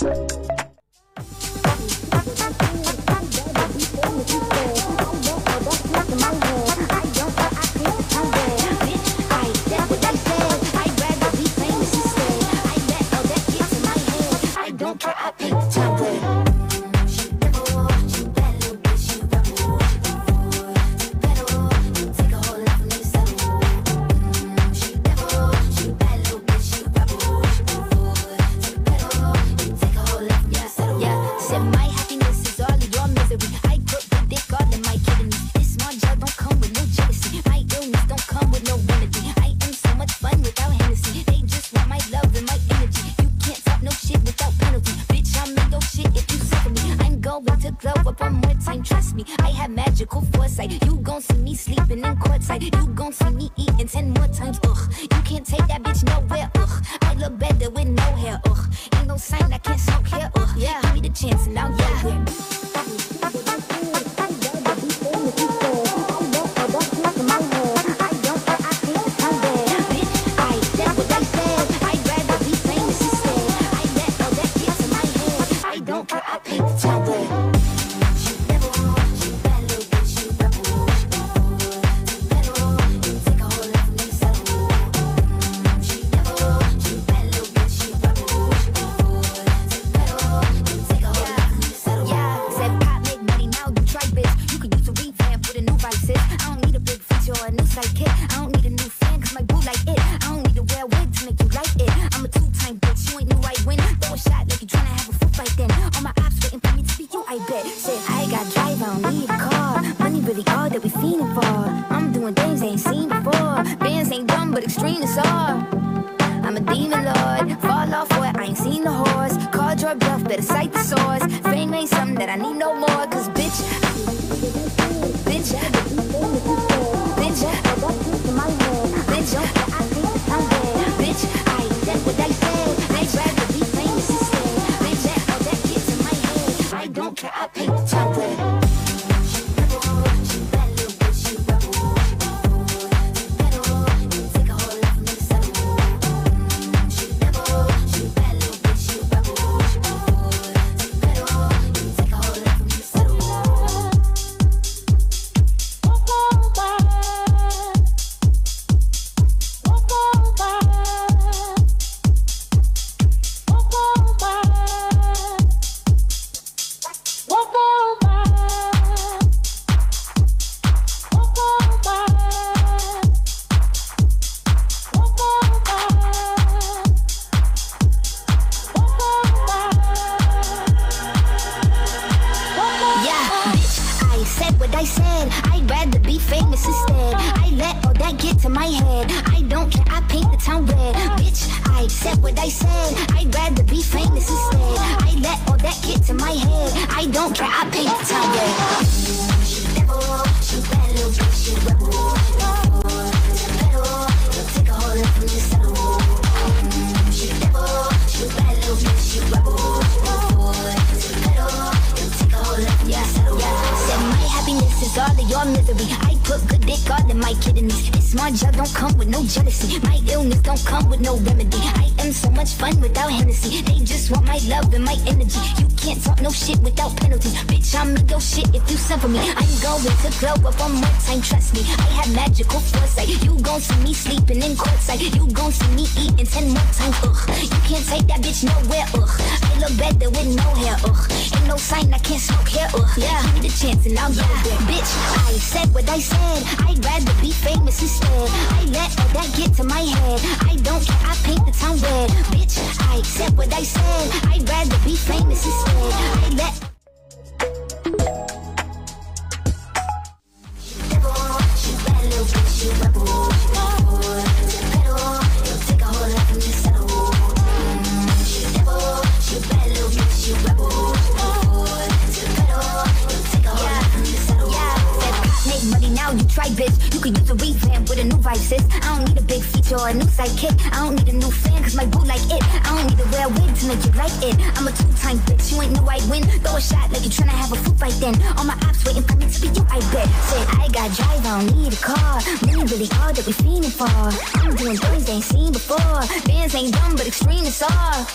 I'm doing things they ain't seen before. Bands ain't dumb, but extreme is all.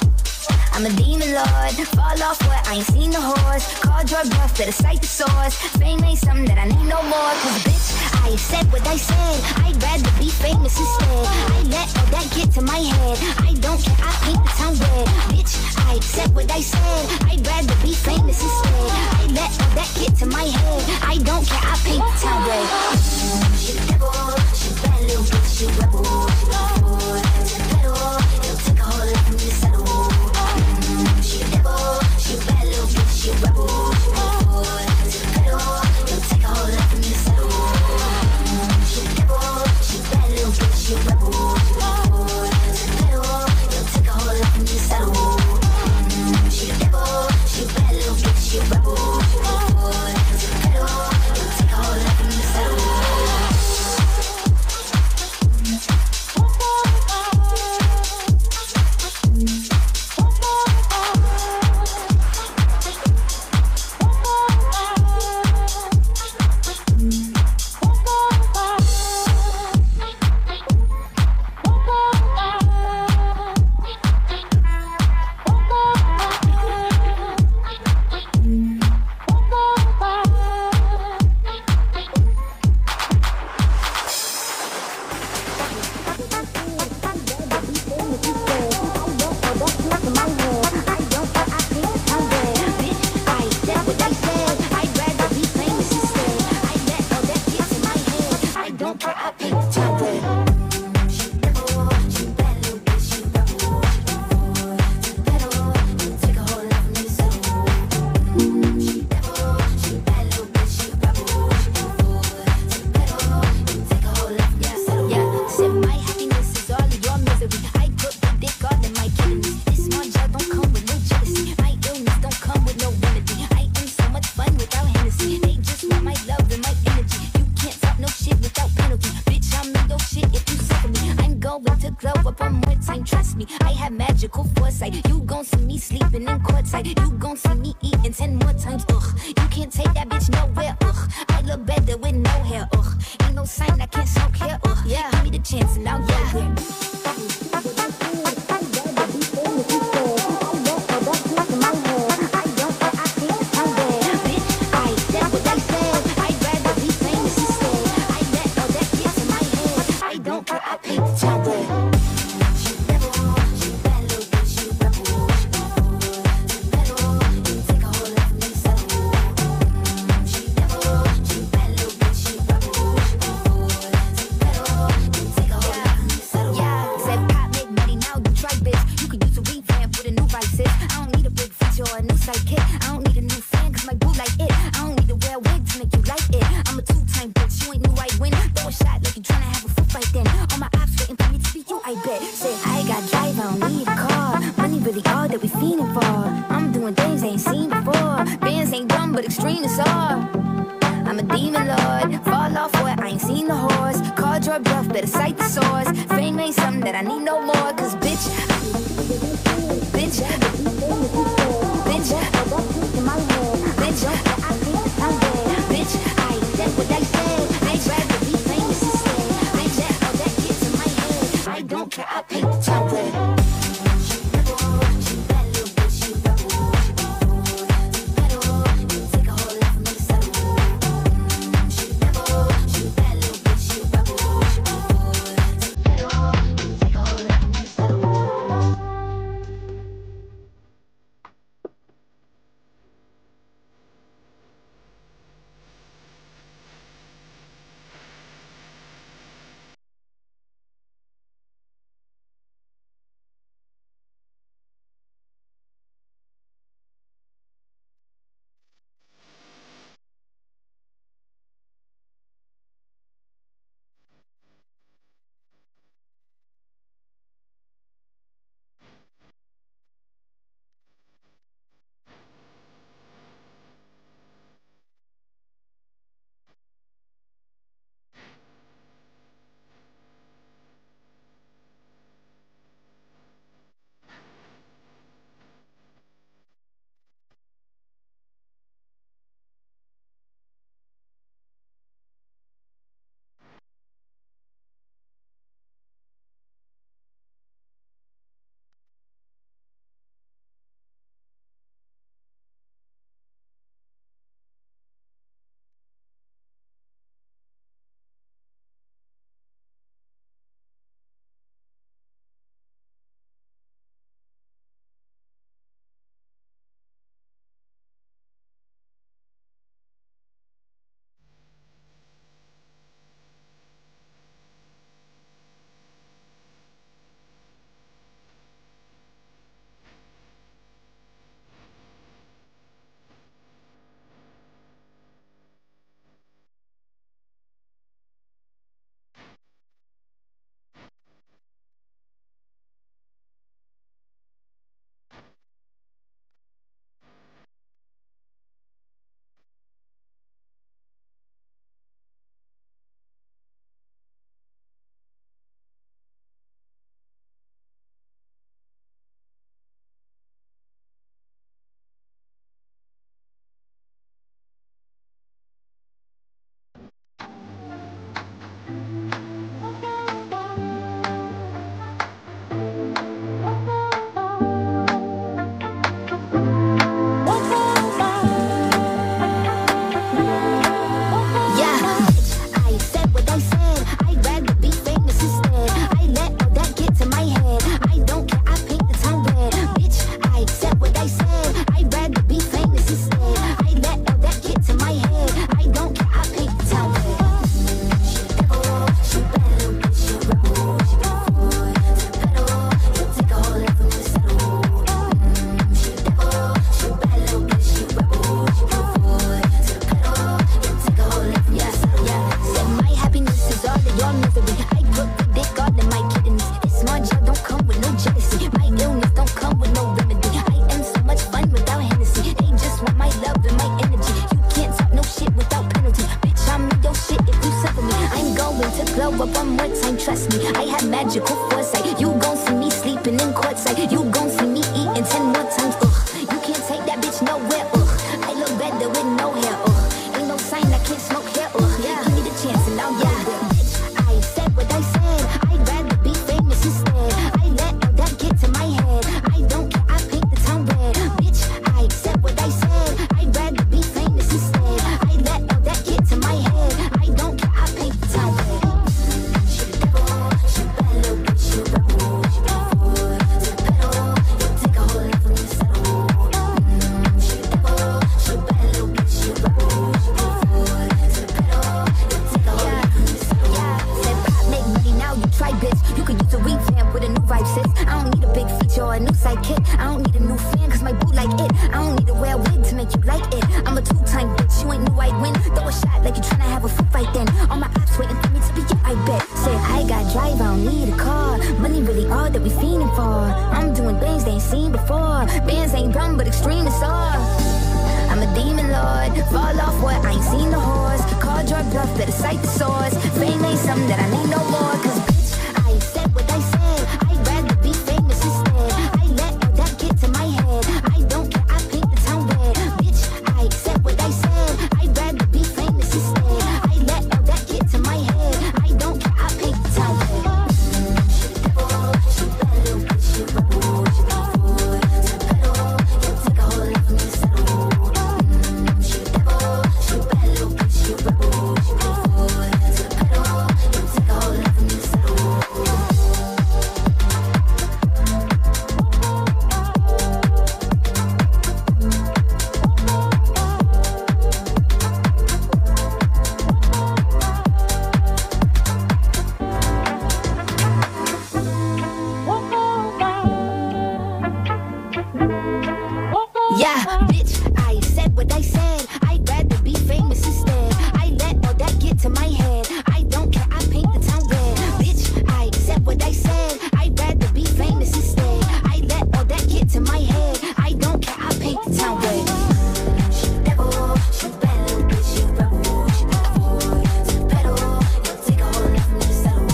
I'm a demon lord, fall off what, I ain't seen the horse. Call drug buff, better cite the source. Fame ain't something that I need no more. Cause bitch, I said what I said. I'd rather be famous instead. I let all that get to my head. I don't care, I paint the town red. Bitch, I said what I said. I'd rather be famous instead. I let all that get to my head. I don't care, I paint the town red. She a devil, she a bad little bitch, she a rebel. She a fool, to the pedal. It'll take a whole lot for me to settle. She a devil, she a bad little bitch, she a rebel. She a fool, to the pedal. It'll take a whole lot for me to settle. She a devil, she a bad little bitch, she a rebel. She a fool, to the pedal. It'll take a whole lot for me to settle. She a devil, she a bad little bitch, she a rebel. She a fool, to the pedal. It'll take a whole lot for me to settle. I don't need to wear a wig to make you like it. I'm a two-time bitch, you ain't knew I'd win. Throw a shot like you tryna have a foot fight then. All my ops waiting for me to be I bet. Said I got drive, I don't need a car. Money really all that we fiending for. I'm doing things they ain't seen before. Bands ain't dumb but extreme is all. I'm a demon lord, fall off what I ain't seen the horse. Call drug bluff, better cite the source. Fame ain't something that I need no more. Cause bitch, I said what I said. I'd rather be famous instead. I let all that get to my head. I don't care, I paint the town red. Bitch, I said what I said. I'd rather be famous instead. I let all that get to my head. I don't care, I paint the town red. Yeah, bitch, I said what I said. I'd rather be famous instead. I let all that get to my head. I don't care, I paint the town red. Bitch, I said what I said. I'd rather be famous instead. I let all that get to my head. I don't care, I paint the town red. She devil, she bad little bitch, she rebel, she devil, to the pedal, you'll take a whole lot from me to settle.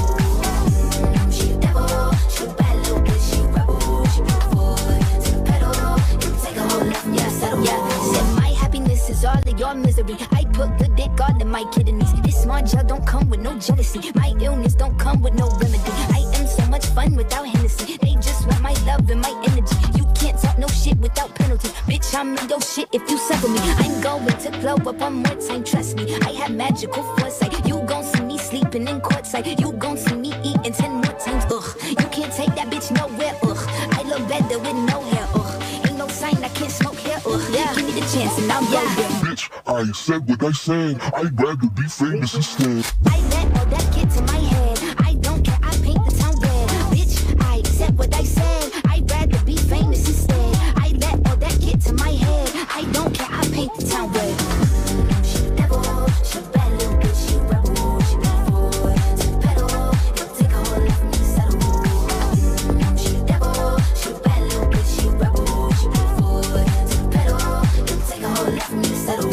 She devil, she bad little bitch, she rebel, she devil, to the pedal, you'll take a whole lot. Yeah, settle. Yeah, said my happiness is all of your misery. I put good dick all in my kidneys. This smart gel don't come with no jealousy. My illness don't come with no remedy. I am so much fun without Hennessy. They just want my love and my energy. You can't talk no shit without penalty. Bitch, I'm in your shit if you settle me. I'm going to blow up one more time, trust me. I have magical foresight. You gon' see me sleeping in courtside. You gon' see me eating 10 more times. Ugh, you can't take that bitch nowhere. Ugh, I look better with no hair. Ugh, ain't no sign I can't smoke hair. Ugh, yeah, give me the chance and I'll go there. Bitch, I said what I said. I'd rather be famous instead. I let all that get to my head. I don't care, I paint the town red. Bitch, I said what I said. I'd rather be famous instead. I let all that get to my head. I don't care, I paint the town red. She devil, she bad little bitch, she rebel, she devil, to the pedal, you'll take a whole lot from me to settle. She devil, she bad little bitch, she rebel, she devil, to the pedal, you'll take a whole lot from me to settle.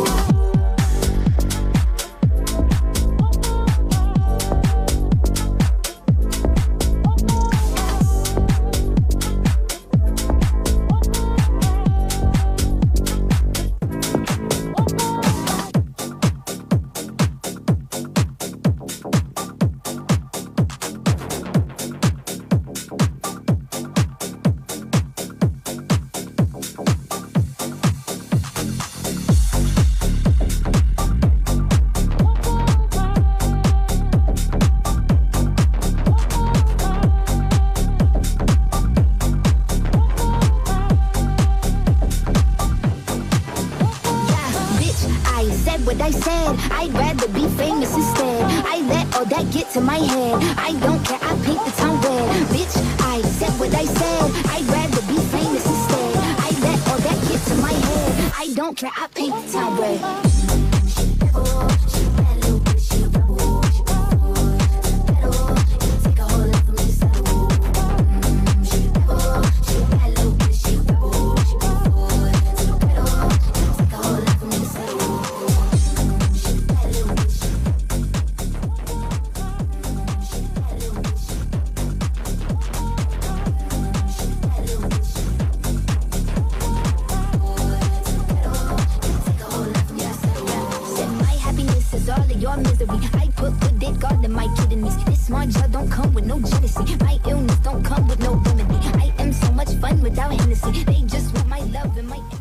What I said, I'd rather be famous instead. I let all that get to my head. I don't care, I paint the town red. Bitch, I said what I said. I'd rather be famous instead. I let all that get to my head. I don't care, I paint the town red. Your misery, I put good dick all in my kidneys. This smart gel don't come with no jealousy. My illness don't come with no remedy. I am so much fun without Hennessy. They just want my love and my energy.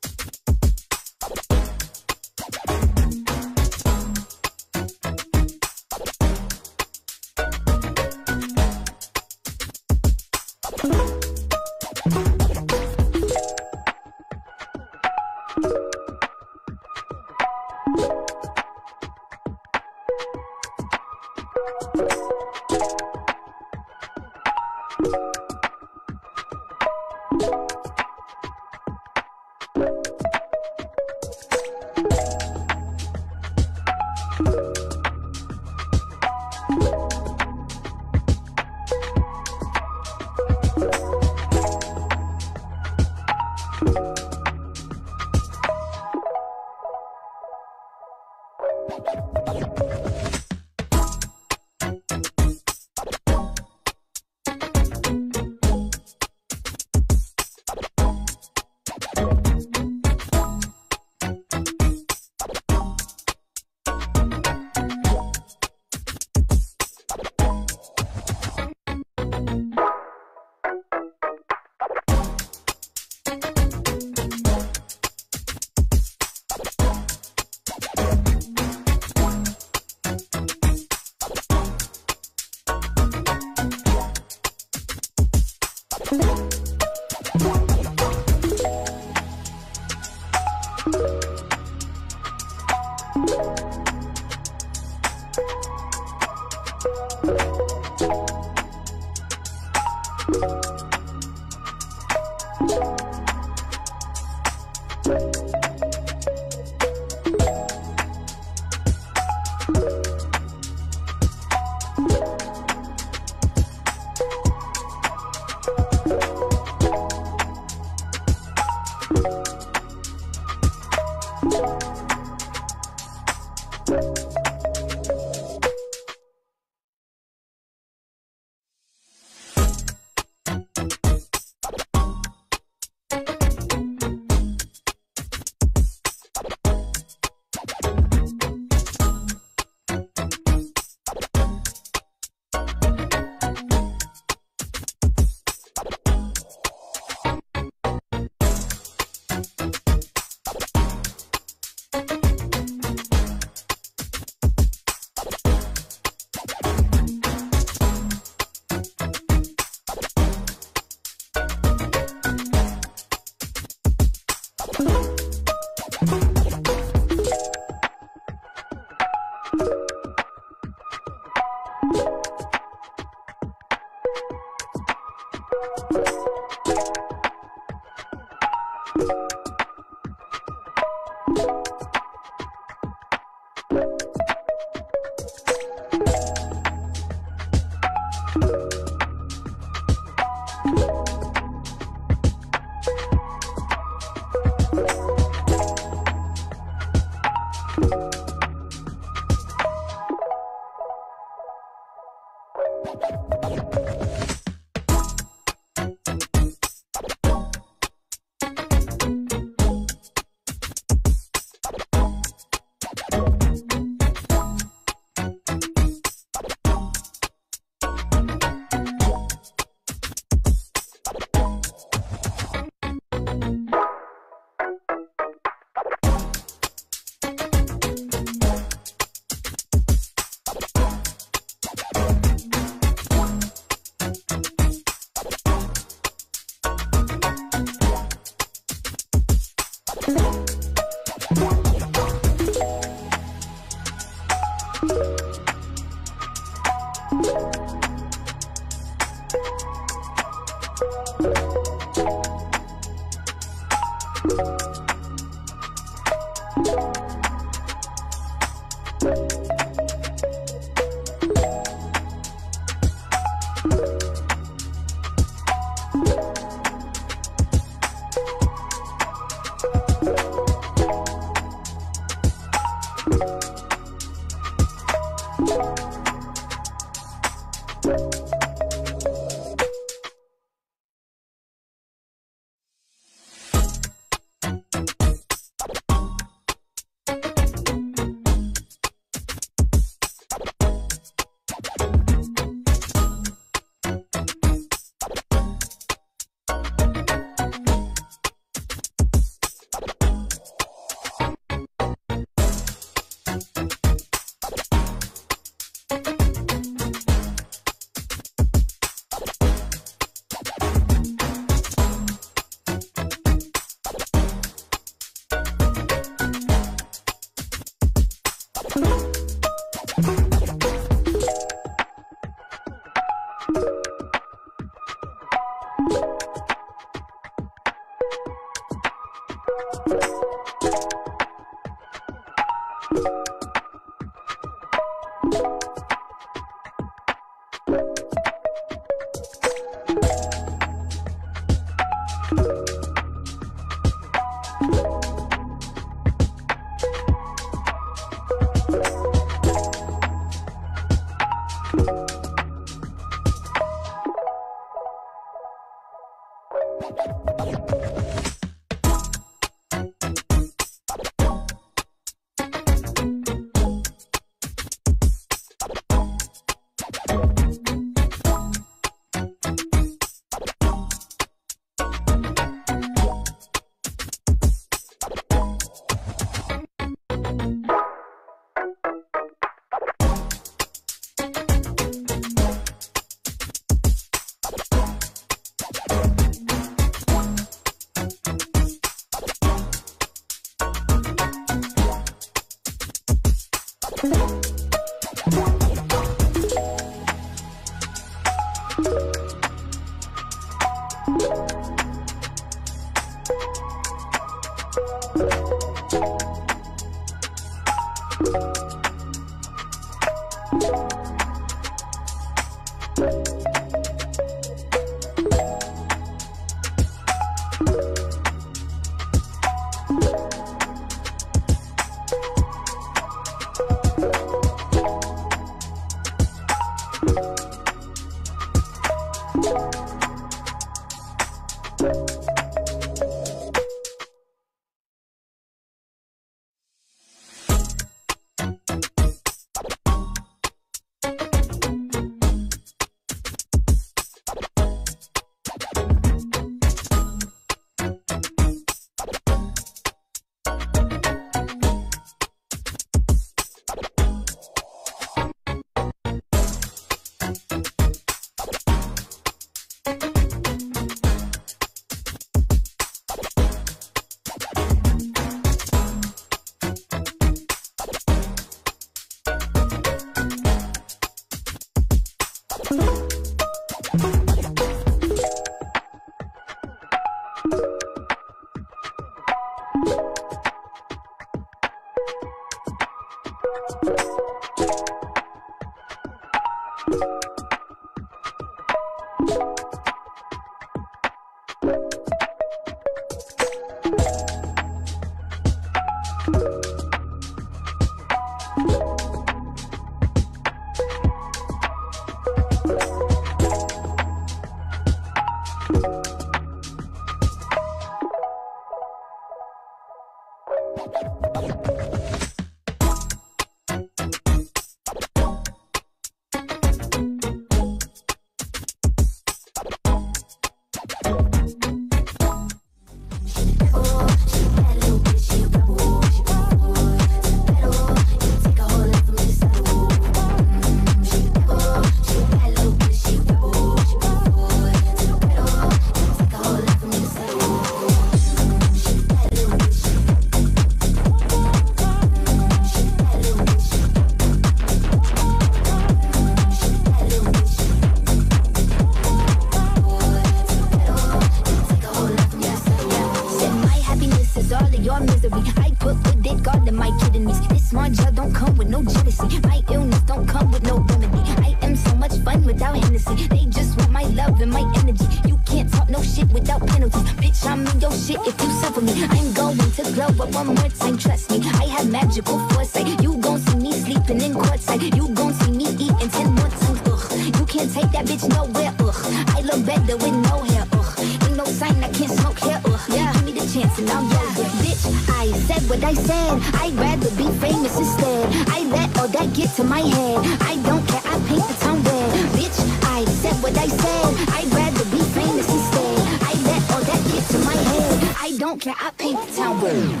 of your misery. I put good dick all in my kidneys. This smart gel don't come with no jealousy. My illness don't come with no remedy. I am so much fun without Hennessy. They just want my love and my energy. You can't talk no shit without penalties. Bitch, I'm in your shit if you suffer me. I'm going to glow up one more time, trust me. I have magical foresight. You gon' see me sleeping in courtside. You gon' see me eating 10 more times, ugh. You can't take that bitch nowhere, ugh. I look better with no hair, ugh. Ain't no sign I can't smoke hair, ugh. Yeah, give me the chance and I'll go there. Bitch, I said what I said. I'd rather be famous instead. I let all that get to my head. I don't care, I paint the town red. Bitch, I said what I said. I'd rather be famous instead. I let all that get to my head. I don't care, I paint the town red.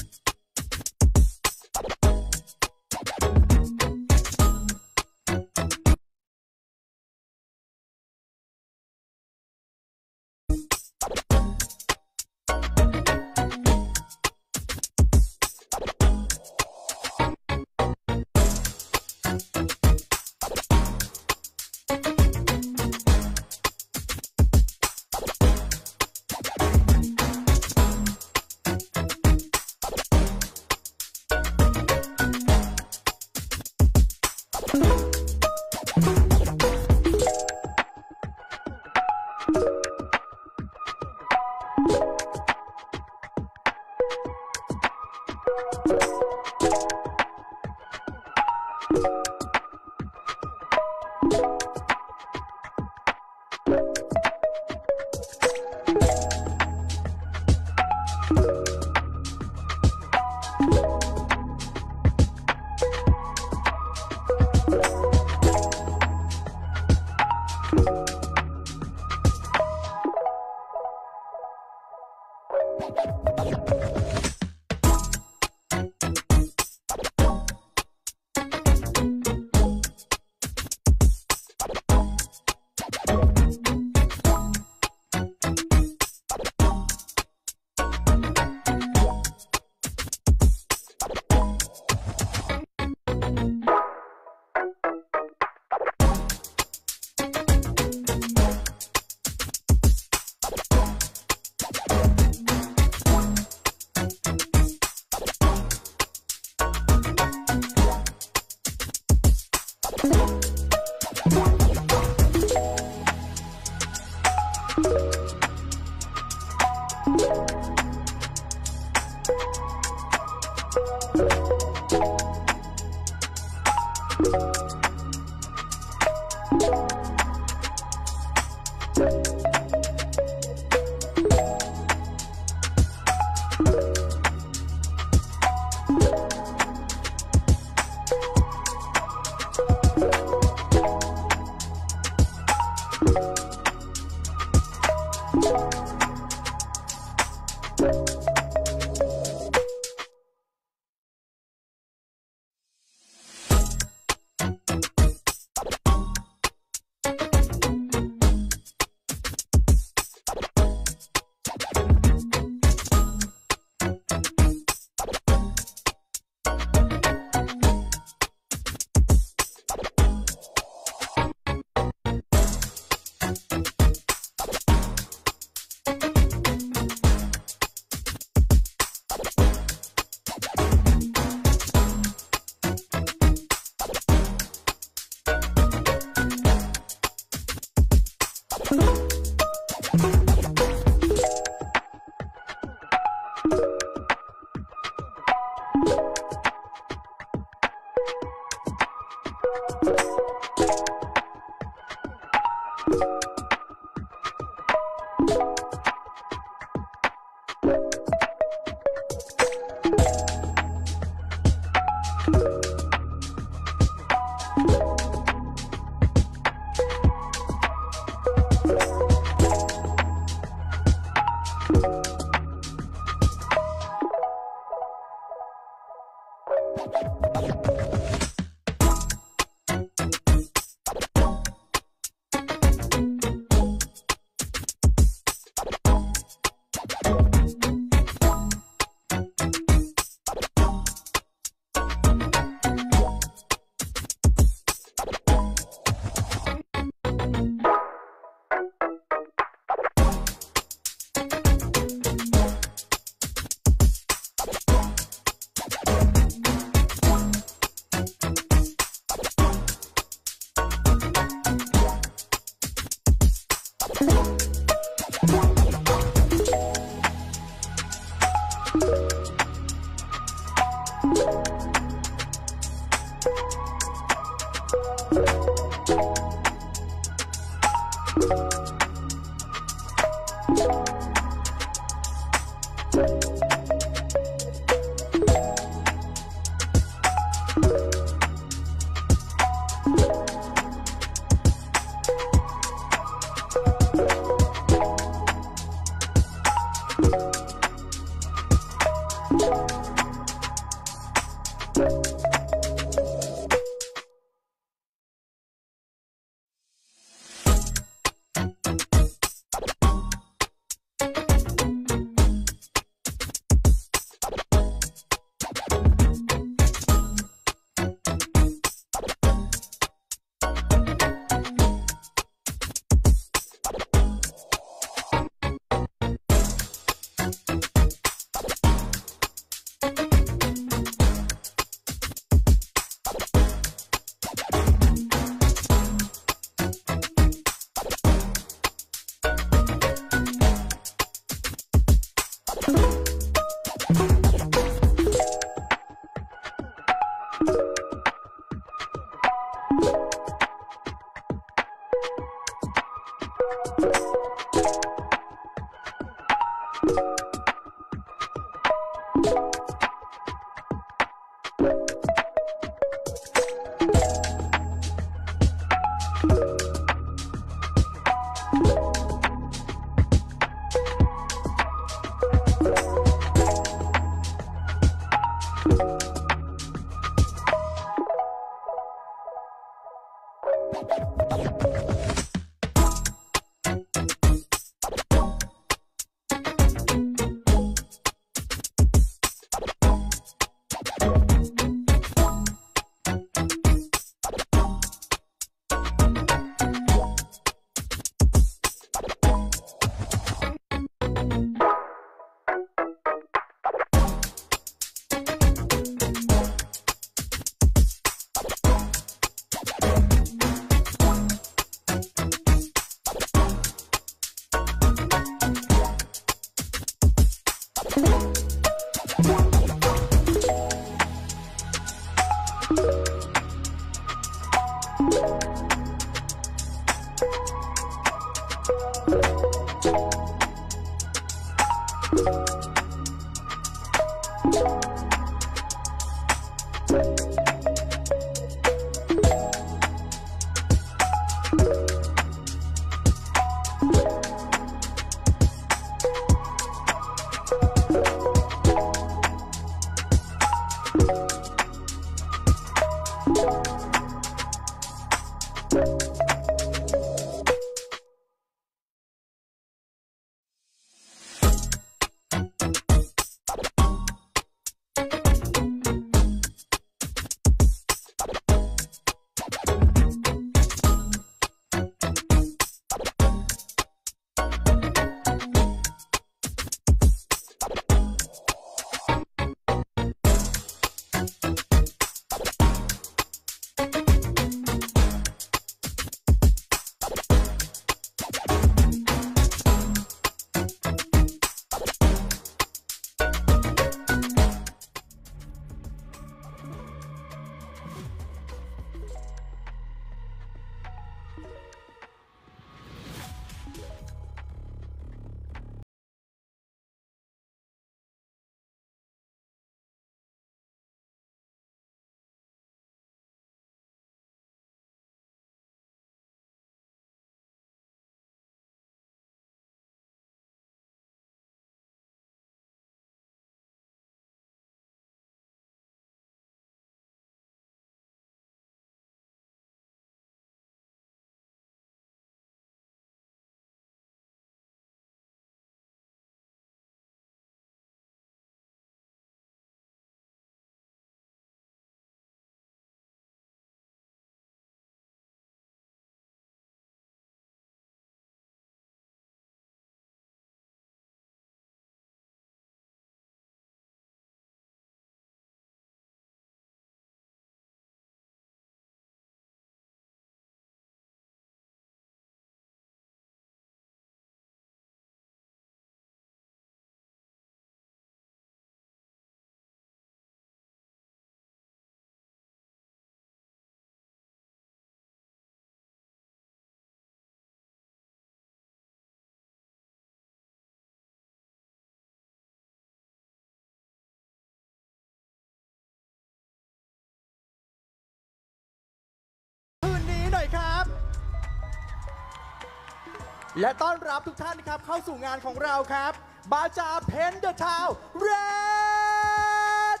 และต้อนรับทุกท่านนะครับเข้าสู่งานของเราครับบาจาเพนเดอร์ทาวเรด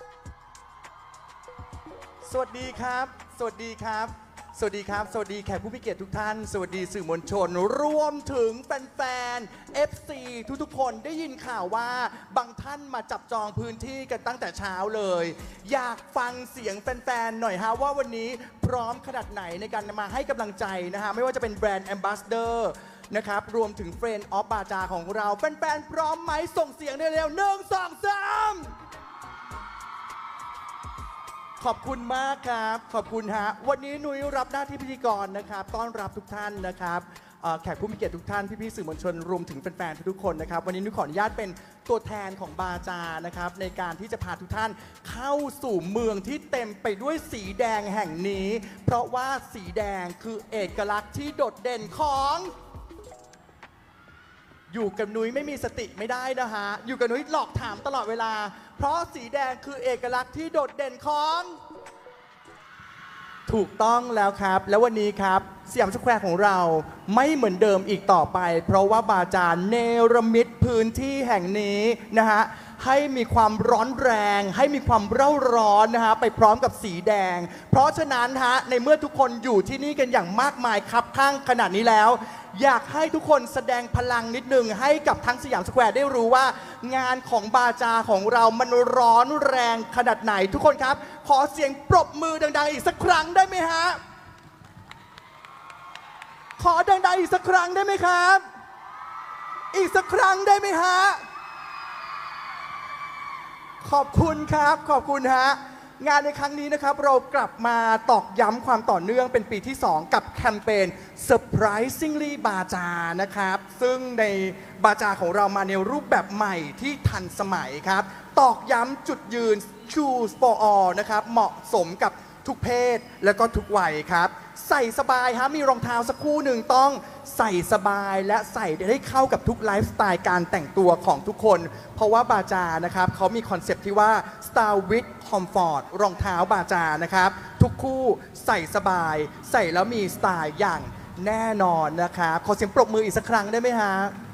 สวัสดีครับสวัสดีครับสวัสดีครับสวัสดีแขกผู้มีเกียรติทุกท่านสวัสดีสื่อมวลชนรวมถึงแฟนๆ FC ทุกๆคนได้ยินข่าวว่าบางท่านมาจับจองพื้นที่กันตั้งแต่เช้าเลยอยากฟังเสียงแฟนๆหน่อยฮะว่าวันนี้พร้อมขนาดไหนในการมาให้กำลังใจนะฮะไม่ว่าจะเป็นแบรนด์แอมบาสเดอร์นะครับรวมถึงเฟรนด์ออฟบาจาของเราแฟนๆพร้อมไหมส่งเสียงเร็วๆ1 2 3ขอบคุณมากครับขอบคุณฮะวันนี้นุ้ยรับหน้าที่พิธีกรนะครับต้อนรับทุกท่านนะครับแขกผู้มีเกียรติทุกท่านพี่ๆสื่อมวลชนรวมถึงแฟนๆทุกคนนะครับวันนี้นุ้ยขออนุญาตเป็นตัวแทนของบาจานะครับในการที่จะพาทุกท่านเข้าสู่เมืองที่เต็มไปด้วยสีแดงแห่งนี้เพราะว่าสีแดงคือเอกลักษณ์ที่โดดเด่นของอยู่กับนุ้ยไม่มีสติไม่ได้นะฮะอยู่กับนุ้ยหลอกถามตลอดเวลาเพราะสีแดงคือเอกลักษณ์ที่โดดเด่นของถูกต้องแล้วครับแล้ววันนี้ครับสยามสแควร์ของเราไม่เหมือนเดิมอีกต่อไปเพราะว่าบาจาเนรมิตพื้นที่แห่งนี้นะฮะให้มีความร้อนแรงให้มีความเร่าร้อนนะฮะไปพร้อมกับสีแดงเพราะฉะนั้นฮะในเมื่อทุกคนอยู่ที่นี่กันอย่างมากมายครับข้างขนาดนี้แล้วอยากให้ทุกคนแสดงพลังนิดนึงให้กับทั้งสยามสแควร์ได้รู้ว่างานของบาจาของเรามันร้อนแรงขนาดไหนทุกคนครับขอเสียงปรบมือดังๆอีกสักครั้งได้ไหมฮะขอดังๆอีกสักครั้งได้ไหมครับอีกสักครั้งได้ไหมฮะขอบคุณครับขอบคุณฮะงานในครั้งนี้นะครับเรากลับมาตอกย้ำความต่อเนื่องเป็นปีที่2กับแคมเปญ Surprisingly บาจานะครับซึ่งในบาจาของเรามาในรูปแบบใหม่ที่ทันสมัยครับตอกย้ำจุดยืน Choose for all นะครับเหมาะสมกับทุกเพศและก็ทุกวัยครับใส่สบายฮะมีรองเท้าสักคู่หนึ่งต้องใส่สบายและใส่ได้เข้ากับทุกไลฟ์สไตล์การแต่งตัวของทุกคนเพราะว่าบาจานะครับเขามีคอนเซปต์ที่ว่า Style with Comfort รองเท้าบาจานะครับทุกคู่ใส่สบายใส่แล้วมีสไตล์อย่างแน่นอนนะครับขอเสียงปรบมืออีกสักครั้งได้ไหมฮะ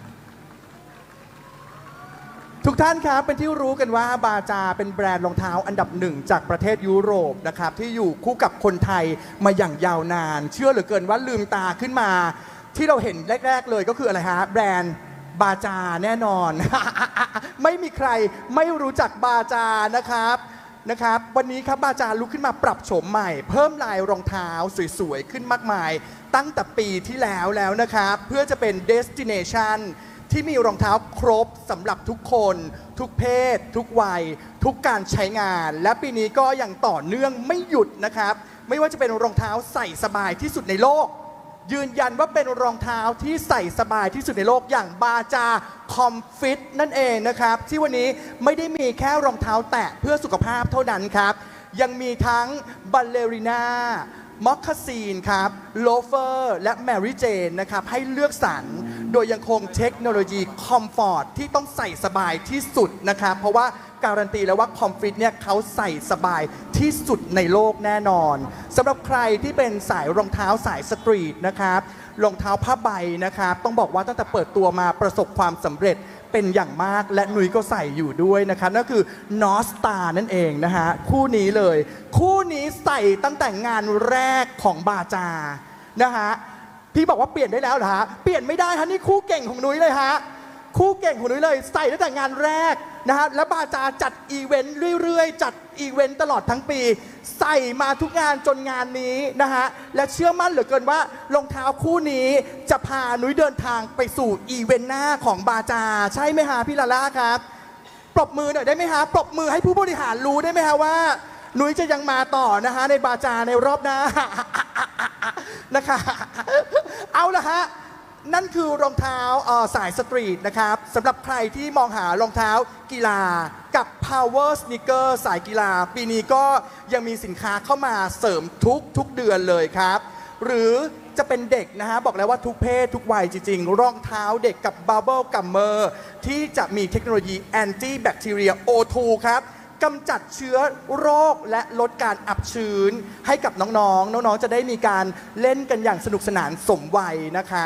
ทุกท่านครับเป็นที่รู้กันว่าบาจาเป็นแบรนด์รองเท้าอันดับหนึ่งจากประเทศยุโรปนะครับที่อยู่คู่กับคนไทยมาอย่างยาวนานเชื่อเหลือเกินว่าลืมตาขึ้นมาที่เราเห็นแรกๆเลยก็คืออะไรฮะแบรนด์บาจาแน่นอน ไม่มีใครไม่รู้จักบาจานะครับวันนี้ครับบาจาลุกขึ้นมาปรับโฉมใหม่เพิ่มลายรองเท้าสวยๆขึ้นมากมายตั้งแต่ปีที่แล้วนะครับเพื่อจะเป็น destinationที่มีรองเท้าครบสำหรับทุกคนทุกเพศทุกวัยทุกการใช้งานและปีนี้ก็ยังต่อเนื่องไม่หยุดนะครับไม่ว่าจะเป็นรองเท้าใส่สบายที่สุดในโลกยืนยันว่าเป็นรองเท้าที่ใส่สบายที่สุดในโลกอย่างบาจาคอมฟิตนั่นเองนะครับที่วันนี้ไม่ได้มีแค่รองเท้าแตะเพื่อสุขภาพเท่านั้นครับยังมีทั้งบัลเลริน่ามอคคาซีนครับโลเฟอร์และแมรี่เจนนะครับให้เลือกสรรโดยยังคงเทคโนโลยีคอมฟอร์ตที่ต้องใส่สบายที่สุดนะครับเพราะว่าการันตีแล้วว่าคอมฟิตเนี่ยเขาใส่สบายที่สุดในโลกแน่นอนสำหรับใครที่เป็นสายรองเท้าสายสตรีทนะครับรองเท้าผ้าใบนะครับต้องบอกว่าตั้งแต่เปิดตัวมาประสบความสำเร็จเป็นอย่างมากและนุ้ยก็ใส่อยู่ด้วยนะครับนั่นคือนอสตานั่นเองนะฮะคู่นี้เลยคู่นี้ใส่ตั้งแต่งานแรกของบาจานะฮะพี่บอกว่าเปลี่ยนได้แล้วเหรอฮะเปลี่ยนไม่ได้ฮะนี่คู่เก่งของนุ้ยเลยฮะคู่เก่งของนุ้ยเลยใส่ตั้งแต่งานแรกนะฮะและบาจาจัดอีเวนต์เรื่อยๆจัดอีเวนต์ตลอดทั้งปีใส่มาทุกงานจนงานนี้นะฮะและเชื่อมั่นเหลือเกินว่ารองเท้าคู่นี้จะพานุ้ยเดินทางไปสู่อีเวนต์หน้าของบาจาใช่ไหมฮะพี่ลาล่าครับปรบมือหน่อยได้ไหมฮะปรบมือให้ผู้บริหารรู้ได้ไหมฮะว่านุ้ยจะยังมาต่อนะฮะในบาจาในรอบหน้านะคะเอาละฮะนั่นคือรองเท้าสายสตรีทนะครับสำหรับใครที่มองหารองเท้ากีฬากับ Power Sneaker สายกีฬาปีนี้ก็ยังมีสินค้าเข้ามาเสริมทุกเดือนเลยครับหรือจะเป็นเด็กนะฮะบอกแล้วว่าทุกเพศทุกวัยจริงๆรองเท้าเด็กกับ Bubble Gummer ที่จะมีเทคโนโลยี Anti Bacteria O2 ครับกำจัดเชื้อโรคและลดการอับชื้นให้กับน้องๆจะได้มีการเล่นกันอย่างสนุกสนานสมวัยนะครับ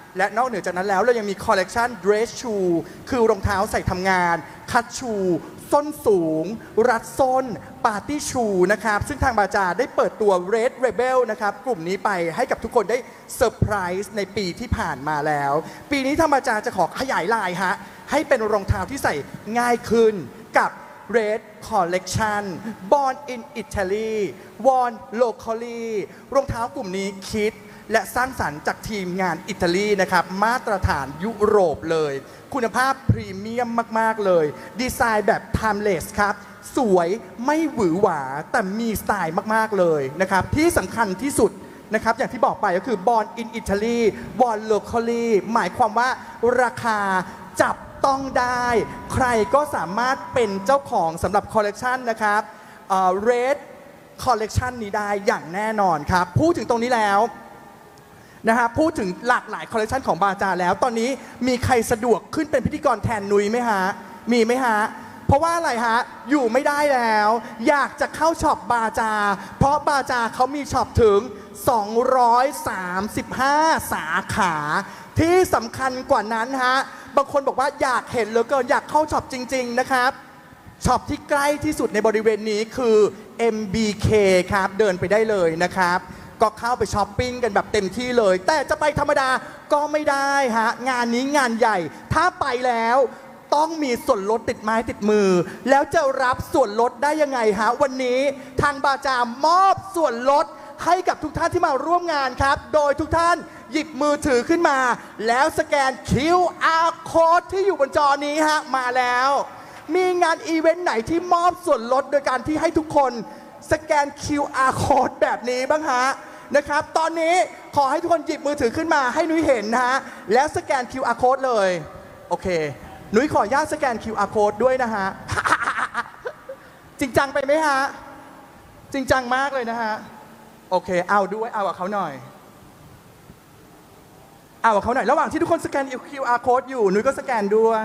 และนอกเหนือจากนั้นแล้วเรายังมีคอลเลกชัน dress shoe คือรองเท้าใส่ทำงานคัตชูส้นสูงรัดส้นปาร์ตี้ชูนะครับซึ่งทางบาจาได้เปิดตัว Red Rebel นะครับกลุ่มนี้ไปให้กับทุกคนได้เซอร์ไพรส์ในปีที่ผ่านมาแล้วปีนี้ทางบาจาจะขอขยายลายฮะให้เป็นรองเท้าที่ใส่ง่ายขึ้นกับ Red Collection Born in Italy Worn Locally รองเท้ากลุ่มนี้คิดและสร้างสรรค์จากทีมงานอิตาลีนะครับมาตรฐานยุโรปเลยคุณภาพพรีเมียมมากๆเลยดีไซน์แบบ timeless ครับสวยไม่หวือหวาแต่มีสไตล์มากๆเลยนะครับที่สำคัญที่สุดนะครับอย่างที่บอกไปก็คือ Born in Italy Born Locally หมายความว่าราคาจับต้องได้ใครก็สามารถเป็นเจ้าของสำหรับคอลเลกชันนะครับRed Collection นี้ได้อย่างแน่นอนครับพูดถึงตรงนี้แล้วนะครับพูดถึงหลากหลายคอลเลกชันของบาจาแล้วตอนนี้มีใครสะดวกขึ้นเป็นพิธีกรแทนนุ้ยไหมฮะมีไหมฮะเพราะว่าอะไรฮะอยู่ไม่ได้แล้วอยากจะเข้าช็อปบาจาเพราะบาจาเขามีช็อปถึง235สาขาที่สำคัญกว่านั้นฮะบางคนบอกว่าอยากเห็นเหลือเกินอยากเข้าช็อปจริงๆนะครับช็อปที่ใกล้ที่สุดในบริเวณนี้คือ MBK ครับเดินไปได้เลยนะครับก็เข้าไปช้อปปิ้งกันแบบเต็มที่เลยแต่จะไปธรรมดาก็ไม่ได้ฮะงานนี้งานใหญ่ถ้าไปแล้วต้องมีส่วนลดติดไม้ติดมือแล้วจะรับส่วนลดได้ยังไงฮะวันนี้ทางบาจามอบส่วนลดให้กับทุกท่านที่มาร่วมงานครับโดยทุกท่านหยิบมือถือขึ้นมาแล้วสแกน QR code ที่อยู่บนจอนี้ฮะมาแล้วมีงานอีเวนต์ไหนที่มอบส่วนลดโดยการที่ให้ทุกคนสแกน QR code แบบนี้บ้างฮะนะครับตอนนี้ขอให้ทุกคนหยิบมือถือขึ้นมาให้นุ้ยเห็นนะฮะแล้วสแกน QR code เลยโอเคนุ้ยขออนุญาตสแกน QR code ด้วยนะฮะ จริงจังไปไหมฮะจริงจังมากเลยนะฮะโอเคเอาด้วยเอากับเขาหน่อยเอากับเขาหน่อยระหว่างที่ทุกคนสแกน QR code อยู่นุ้ยก็สแกนด้วย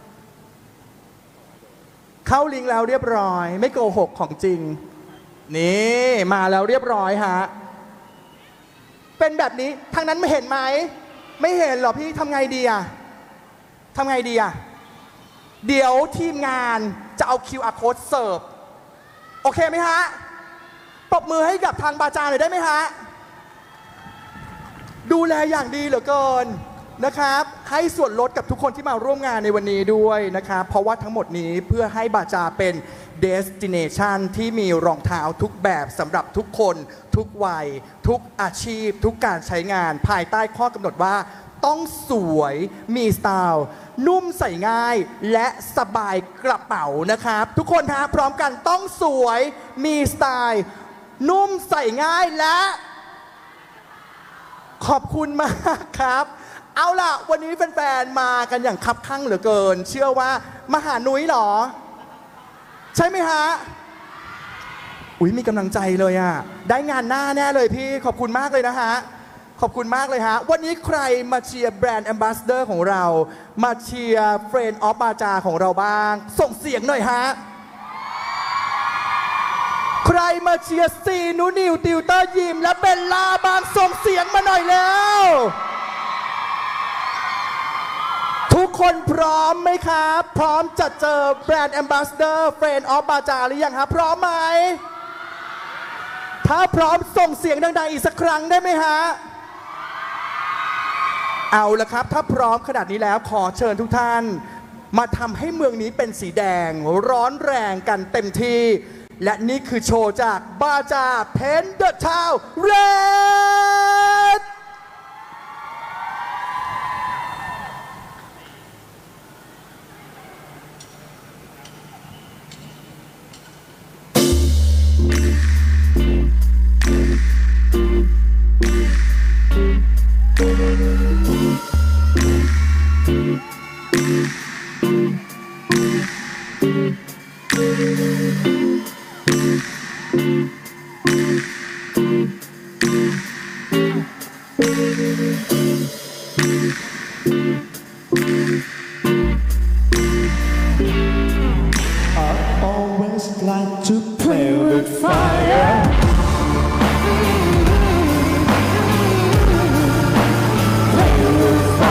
เข้าลิงก์แล้วเรียบร้อยไม่โกหกของจริงนี่มาแล้วเรียบร้อยฮะเป็นแบบนี้ทางนั้นไม่เห็นไหมไม่เห็นหรอพี่ทำไงดีอะทำไงดีอะเดี๋ยวทีมงานจะเอา QR code เสิร์ฟโอเคไหมฮะปรบมือให้กับทางบาจาหน่อยได้ไหมฮะดูแลอย่างดีเหลือเกินนะครับให้ส่วนลดกับทุกคนที่มาร่วมงานในวันนี้ด้วยนะครับเพราะว่าทั้งหมดนี้เพื่อให้บาจาเป็น destination ที่มีรองเท้าทุกแบบสำหรับทุกคนทุกวัยทุกอาชีพทุกการใช้งานภายใต้ข้อกำหนดว่าต้องสวยมีสไตล์นุ่มใส่ง่ายและสบายกระเป๋านะครับทุกคนฮะพร้อมกันต้องสวยมีสไตล์นุ่มใส่ง่ายและขอบคุณมากครับเอาล่ะวันนี้แฟนๆมากันอย่างคับคั่งเหลือเกินเชื่อว่ามาหานุ้ยหรอใช่ไหมฮะอุ๊ยมีกำลังใจเลยอ่ะได้งานหน้าแน่เลยพี่ขอบคุณมากเลยนะฮะขอบคุณมากเลยฮะวันนี้ใครมาเชียร์แบรนด์แอมบาสเดอร์ของเรามาเชียร์เฟรนด์ออฟบาจาของเราบ้างส่งเสียงหน่อยฮะใครมาเชียร์ซีนูนิวติวเตอร์ยิมและเบลล่าบางส่งเสียงมาหน่อยแล้วทุกคนพร้อมไหมครับพร้อมจะเจอแบรนด์แอมบาสเดอร์เฟรนด์ออฟบาจาหรือยังครับพร้อมไหมถ้าพร้อมส่งเสียงดังๆอีกสักครั้งได้ไหมฮะเอาละครับถ้าพร้อมขนาดนี้แล้วขอเชิญทุกท่านมาทำให้เมืองนี้เป็นสีแดงร้อนแรงกันเต็มที่และนี่คือโชว์จากบาจาเพนเดอร์ทาวเรด Like to play with fire. Play with fire.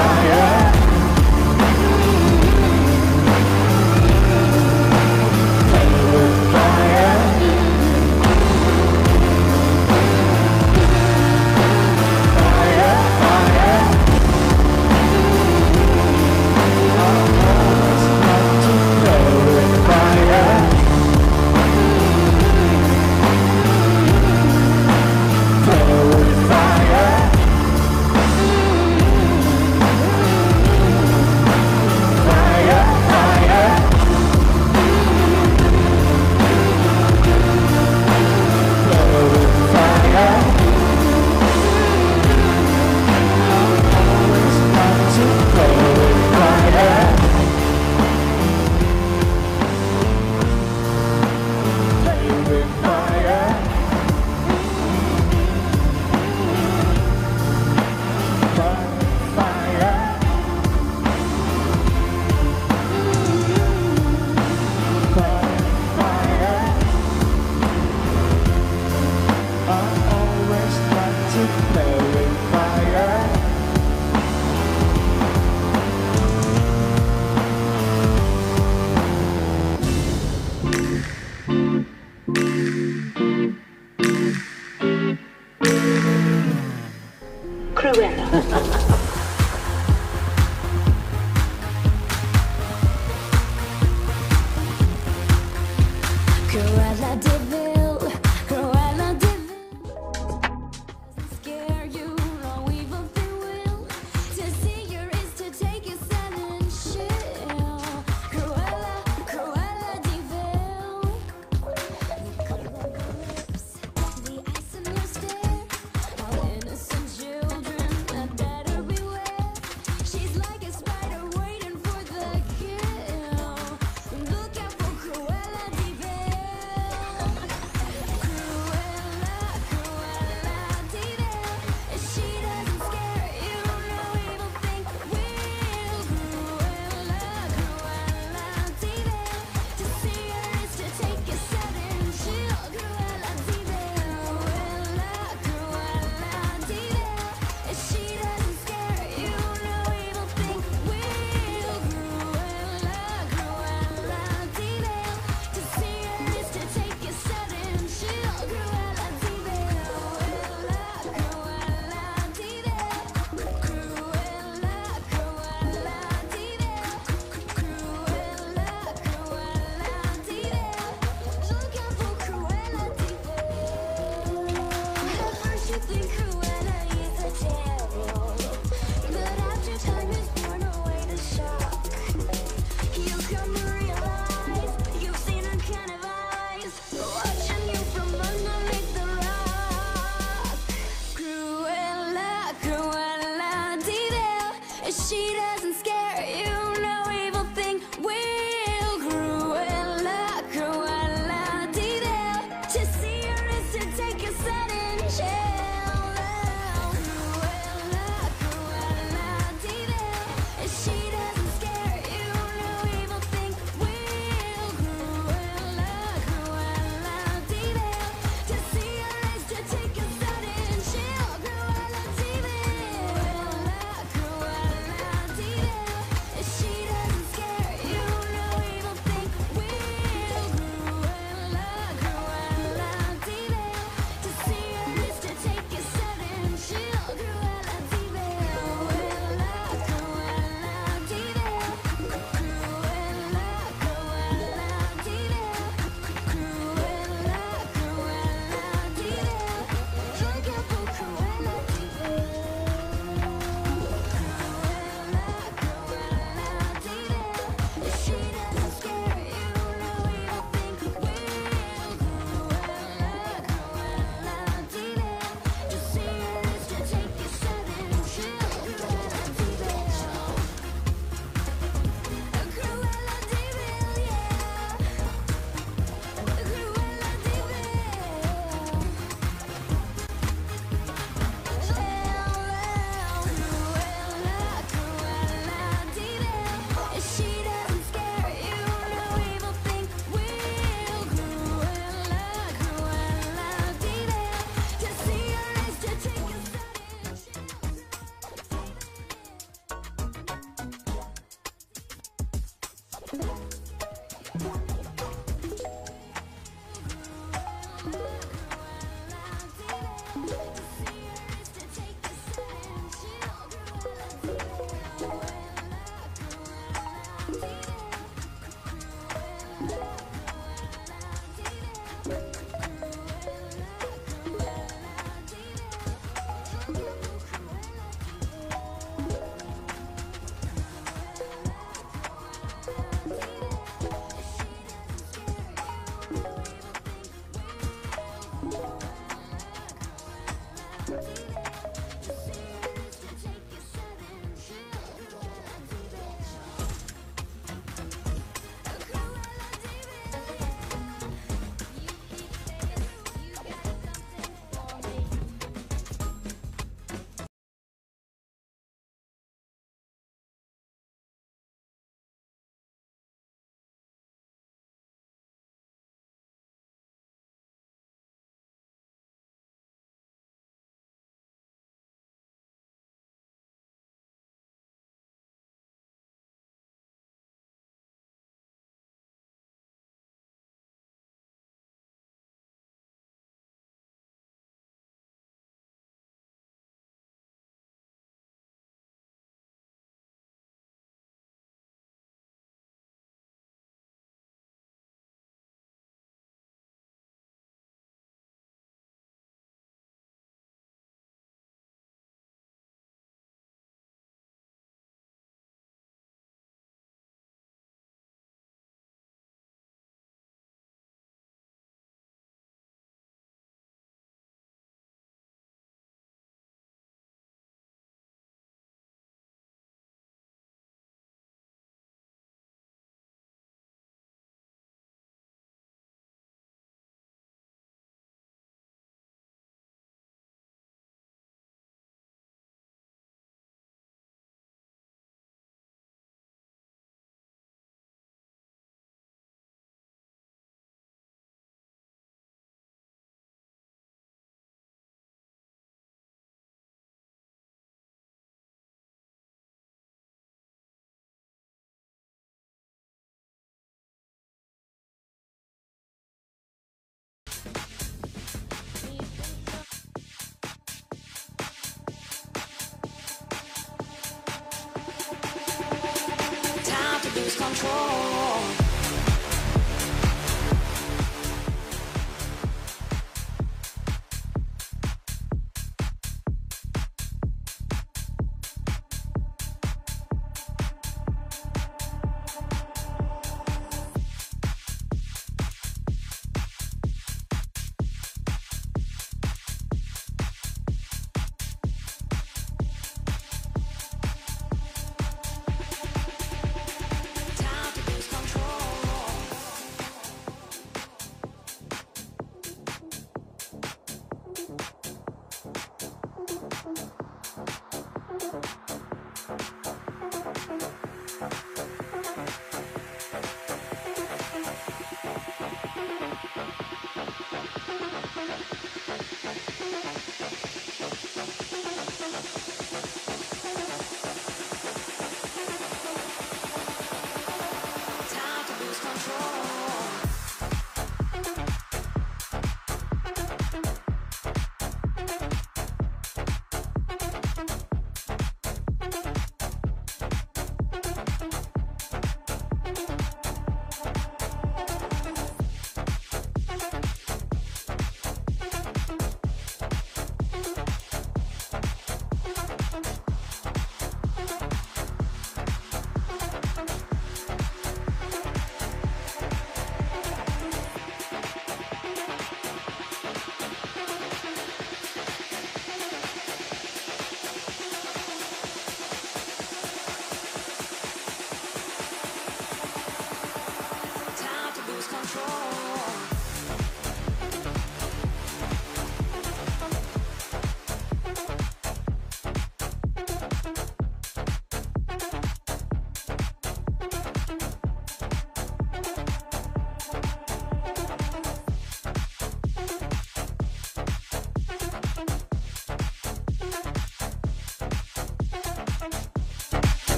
lose control.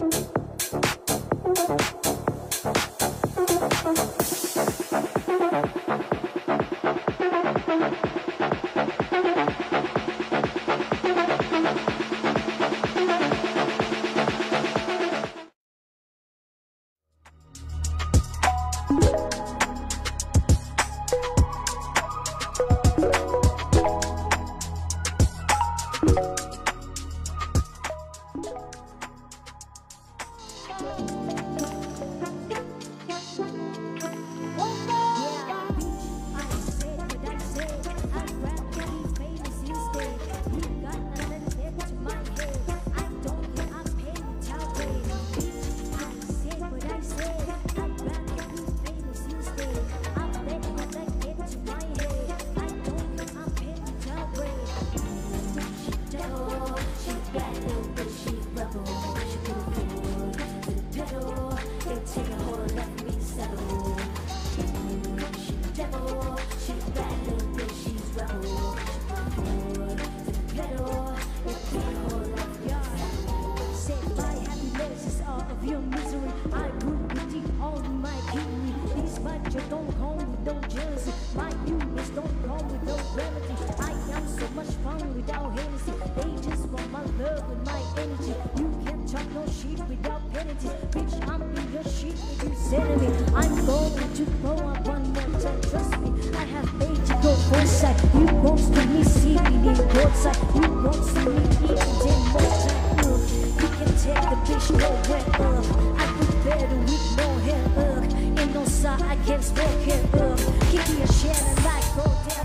I'm going to blow up one more time. Trust me, I have made you go foresight. You won't see me sleeping in roadside. You won't see me eating 10 more times. You can take the bitch nowhere. I prepare the week no hair. Ain't no side I can't smoke here. Give me a share and like go down.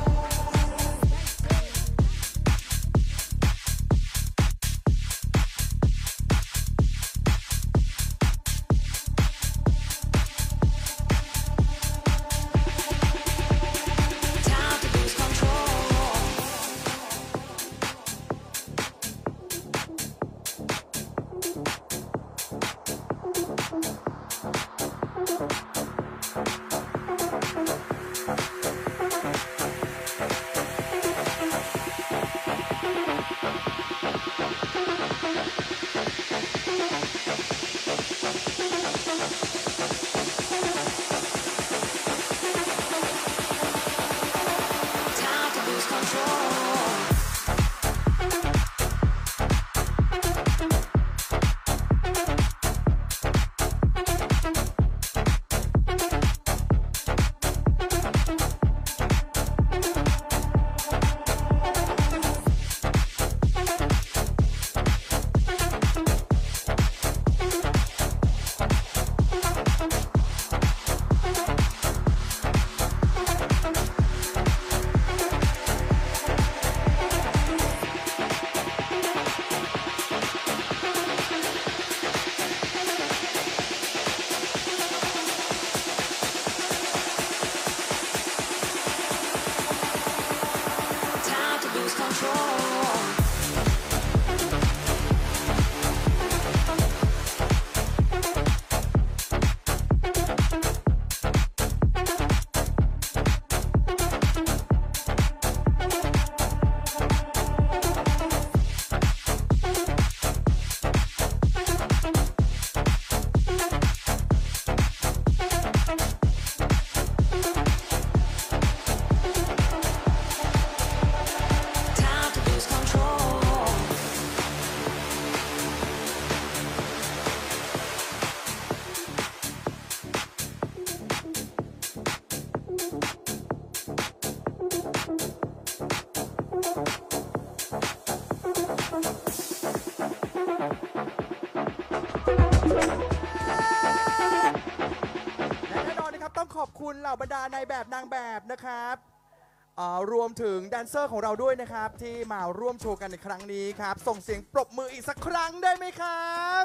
ขอบคุณเหล่าบรรดาในแบบนางแบบนะครับรวมถึงแดนเซอร์ของเราด้วยนะครับที่มาร่วมโชว์กันในครั้งนี้ครับส่งเสียงปรบมืออีกสักครั้งได้ไหมครับ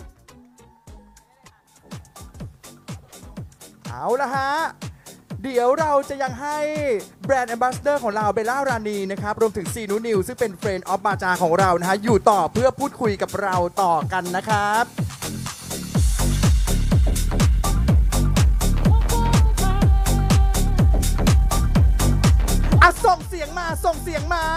เอาละฮะเดี๋ยวเราจะยังให้แบรนด์แอมบาสเดอร์ของเราเบลล่ารานีนะครับรวมถึงซีนูนิวซึ่งเป็นเฟรนด์ออฟบาจาของเรานะฮะอยู่ต่อเพื่อพูดคุยกับเราต่อกันนะครับส่งเสียงมาส่งเสียงมา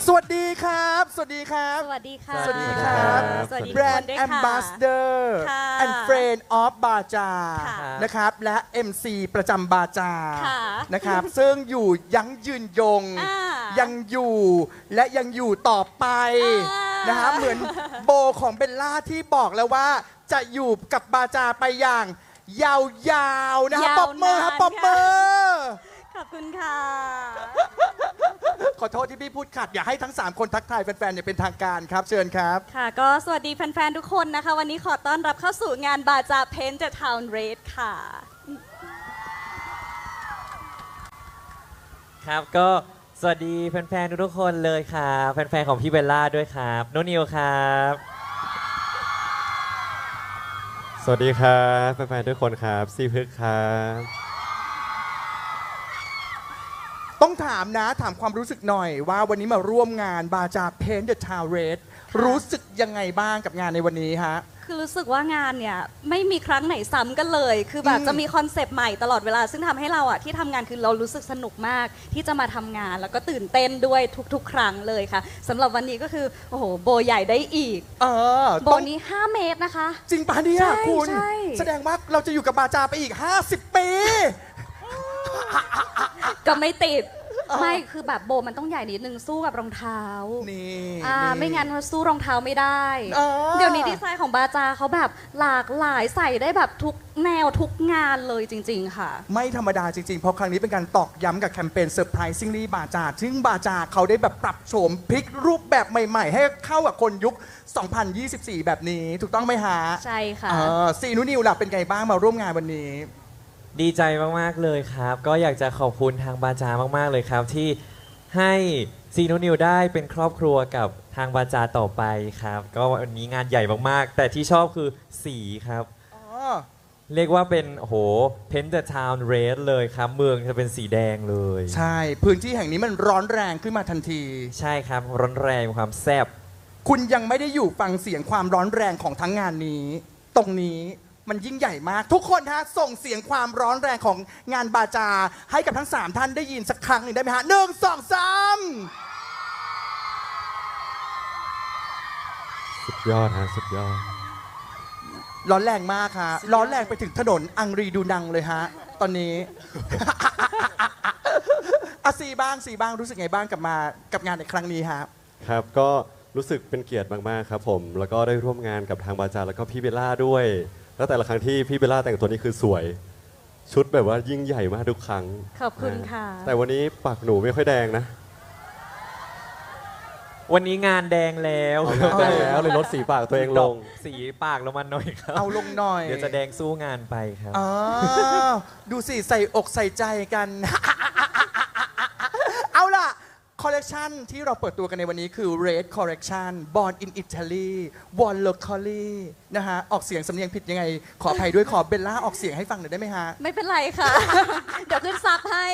สวัสดีครับ สวัสดีครับสวัสดีค่ะสวัสดีครับสวัสดีแบรนด์ Ambassador ค่ะ and Friend of บาจาค่ะนะครับและ MC ประจำบาจาค่ะนะครับ ซึ่งอยู่ยั้งยืนยงอ่ายังอยู่และยังอยู่ต่อไปอ่านนะฮะเหมือนโบของเบลล่าที่บอกแล้วว่าจะอยู่กับบาจาไปอย่างยาวๆนะฮะปรบมือครับปรบมือขอบคุณค่ะขอโทษที่พี่พูดขัด อยากให้ทั้ง 3 คนทักทายแฟนๆอย่างเป็นทางการครับ เชิญครับค่ะ ก็สวัสดีแฟนๆทุกคนนะคะ วันนี้ขอต้อนรับเข้าสู่งานบาจา Paint the Town Red ค่ะครับก็สวัสดีแฟนๆทุกๆคนเลยครับแฟนๆของพี่เบลล่าด้วยครับโนนิวครับสวัสดีครับแฟนๆทุกคนครับซีพึกครับต้องถามนะถามความรู้สึกหน่อยว่าวันนี้มาร่วมงานบาจา Paint the Town Red รู้สึกยังไงบ้างกับงานในวันนี้ฮะคือรู้สึกว่างานเนี่ยไม่มีครั้งไหนซ้ำกันเลย คือแบบจะมีคอนเซปต์ใหม่ตลอดเวลา ซึ่งทำให้เราอะที่ทำงานคือเรารู้สึกสนุกมาก ที่จะมาทำงานแล้วก็ตื่นเต้นด้วยทุกๆ ครั้งเลยค่ะสำหรับวันนี้ก็คือโอ้โหโบใหญ่ได้อีก โบต้องนี้ 5 เมตรนะคะจริงปะเนี่ยใช่คุณใช่แสดงว่าเราจะอยู่กับบาจาไปอีก 50 ปีก็ไม่ติด ไม่คือแบบโบมันต้องใหญ่นิดนึงสู้กับรองเท้านี่ไม่งั้นเราสู้รองเท้าไม่ได้อ๋อเดี๋ยวนี้ดีไซน์ของบาจาเขาแบบหลากหลายใส่ได้แบบทุกแนวทุกงานเลยจริง ๆ ค่ะไม่ธรรมดาจริงๆ เพราะครั้งนี้เป็นการตอกย้ำกับแคมเปญ Surprisingly บาจาซึ่งบาจาเขาได้แบบปรับโฉมพลิกรูปแบบใหม่ๆ ให้เข้ากับคนยุค 2024 แบบนี้ ถูกต้องไหมฮะใช่ค่ะซีนุนิวล่ะเป็นไงบ้างมาร่วมงานวันนี้ดีใจมากๆเลยครับ ก็อยากจะขอบคุณทางบาจามากๆเลยครับ ที่ให้ซีโนนิวได้เป็นครอบครัวกับทางบาจาต่อไปครับ ก็วันนี้งานใหญ่มากๆ แต่ที่ชอบคือสีครับ เรียกว่าเป็นโห Paint the Town Red เลยครับ เมืองจะเป็นสีแดงเลยใช่ พื้นที่แห่งนี้มันร้อนแรงขึ้นมาทันทีใช่ครับร้อนแรงความแซ่บคุณยังไม่ได้อยู่ฟังเสียงความร้อนแรงของทั้งงานนี้ ตรงนี้มันยิ่งใหญ่มาก ทุกคนฮะส่งเสียงความร้อนแรงของงานบาจา ให้กับทั้ง 3 ท่านได้ยินสักครั้งหนึ่งได้ไหมฮะ1 2 3 สุดยอดฮะสุดยอดร้อนแรงมากฮะร้อนแรงไปถึงถนนอังรีดูนังเลยฮะตอนนี้ ซีบ้างรู้สึกไงบ้างกับงานในครั้งนี้ฮะครับก็รู้สึกเป็นเกียรติมากๆครับผมแล้วก็ได้ร่วมงานกับทางบาจาแล้วก็พี่เบลล่าด้วย แล้วแต่ละครั้งที่พี่เบลล่าแต่งตัวนี้คือสวย ชุดแบบว่ายิ่งใหญ่มากทุกครั้งขอบคุณค่ะแต่วันนี้ปากหนูไม่ค่อยแดงนะวันนี้งานแดงแล้วแดงแล้วเลยลดสีปากตัวเองลงสีปากลงมาหน่อยครับเอาลงหน่อยเดี๋ยวจะแดงสู้งานไปครับอ๋อดูสิใส่อกใส่ใจกัน เอาล่ะ คอลเลกชันที่เราเปิดตัวกันในวันนี้คือ Red Collection Born in Italy Born locally นะฮะ ออกเสียงสำเนียงผิดยังไง ขออภัยด้วยขอเบลล่าออกเสียงให้ฟังหน่อยได้ไหมฮะไม่เป็นไรค่ะ เดี๋ยวขึ้นซับให้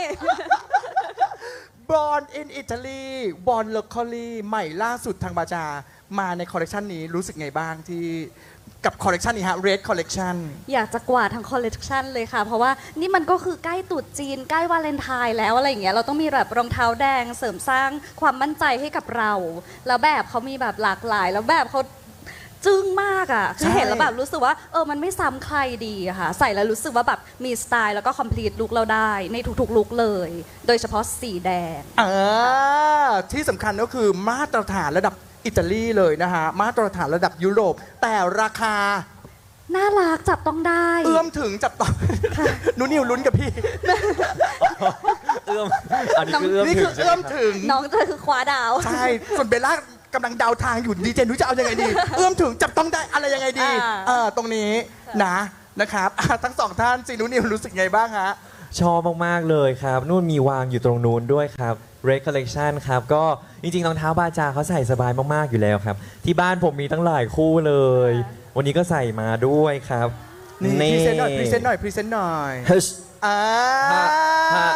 Born in Italy Born locally ใหม่ล่าสุดทางบาจา มาในคอลเลกชันนี้รู้สึกไงบ้างที่กับคอลเลกชันนี้ฮะ Red Collection อยากจะกวาดทั้งคอลเลกชันเลยค่ะ เพราะว่านี่มันก็คือใกล้ตรุษจีน ใกล้วาเลนไทน์แล้วอะไรอย่างเงี้ย เราต้องมีแบบรองเท้าแดงเสริมสร้างความมั่นใจให้กับเรา แล้วแบบเขามีแบบหลากหลาย แล้วแบบเขาจึ้งมากอ่ะ คือใช่เห็นแล้วแบบรู้สึกว่ามันไม่ซ้ำใครดีอะค่ะ ใส่แล้วรู้สึกว่าแบบมีสไตล์แล้วก็คอมพลีทลุคเราได้ในทุกๆลุคเลย โดยเฉพาะสีแดงที่สำคัญก็คือมาตรฐานระดับอิตาลีเลยนะฮะ มาตรฐานระดับยุโรป แต่ราคาน่ารักจับต้องได้เอื้อมถึงจับต้อง นุนิวลุ้นกับพี่เอื้อมอันนี้คือเอื้อมนี่ถึคืงอใช่ไหมเอื้อมครับถึงน้องเธอคือคว้าดาวใช่ ส่วนเบลล่ากำลังเดาทางอยู่ดีเจนุ้ยจะเอายังไงดี เอื้อมถึงจับต้องได้อะไรยังไงดี ตรงนี้นะครับทั้ง 2 ท่านซีนุนิวรู้สึกไงบ้างฮะชอบมาก ๆ เลยครับ นู่นมีวางอยู่ตรงนู้นด้วยครับ Red Collection ครับ ก็จริง ๆ รองเท้าบาจาเขาใส่สบายมาก ๆ อยู่แล้วครับ ที่บ้านผมมีตั้งหลายคู่เลย วันนี้ก็ใส่มาด้วยครับนี่พรีเซนต์หน่อยพรีเซนต์หน่อยพรีเซนต์หน่อยเฮ้ย ฮะ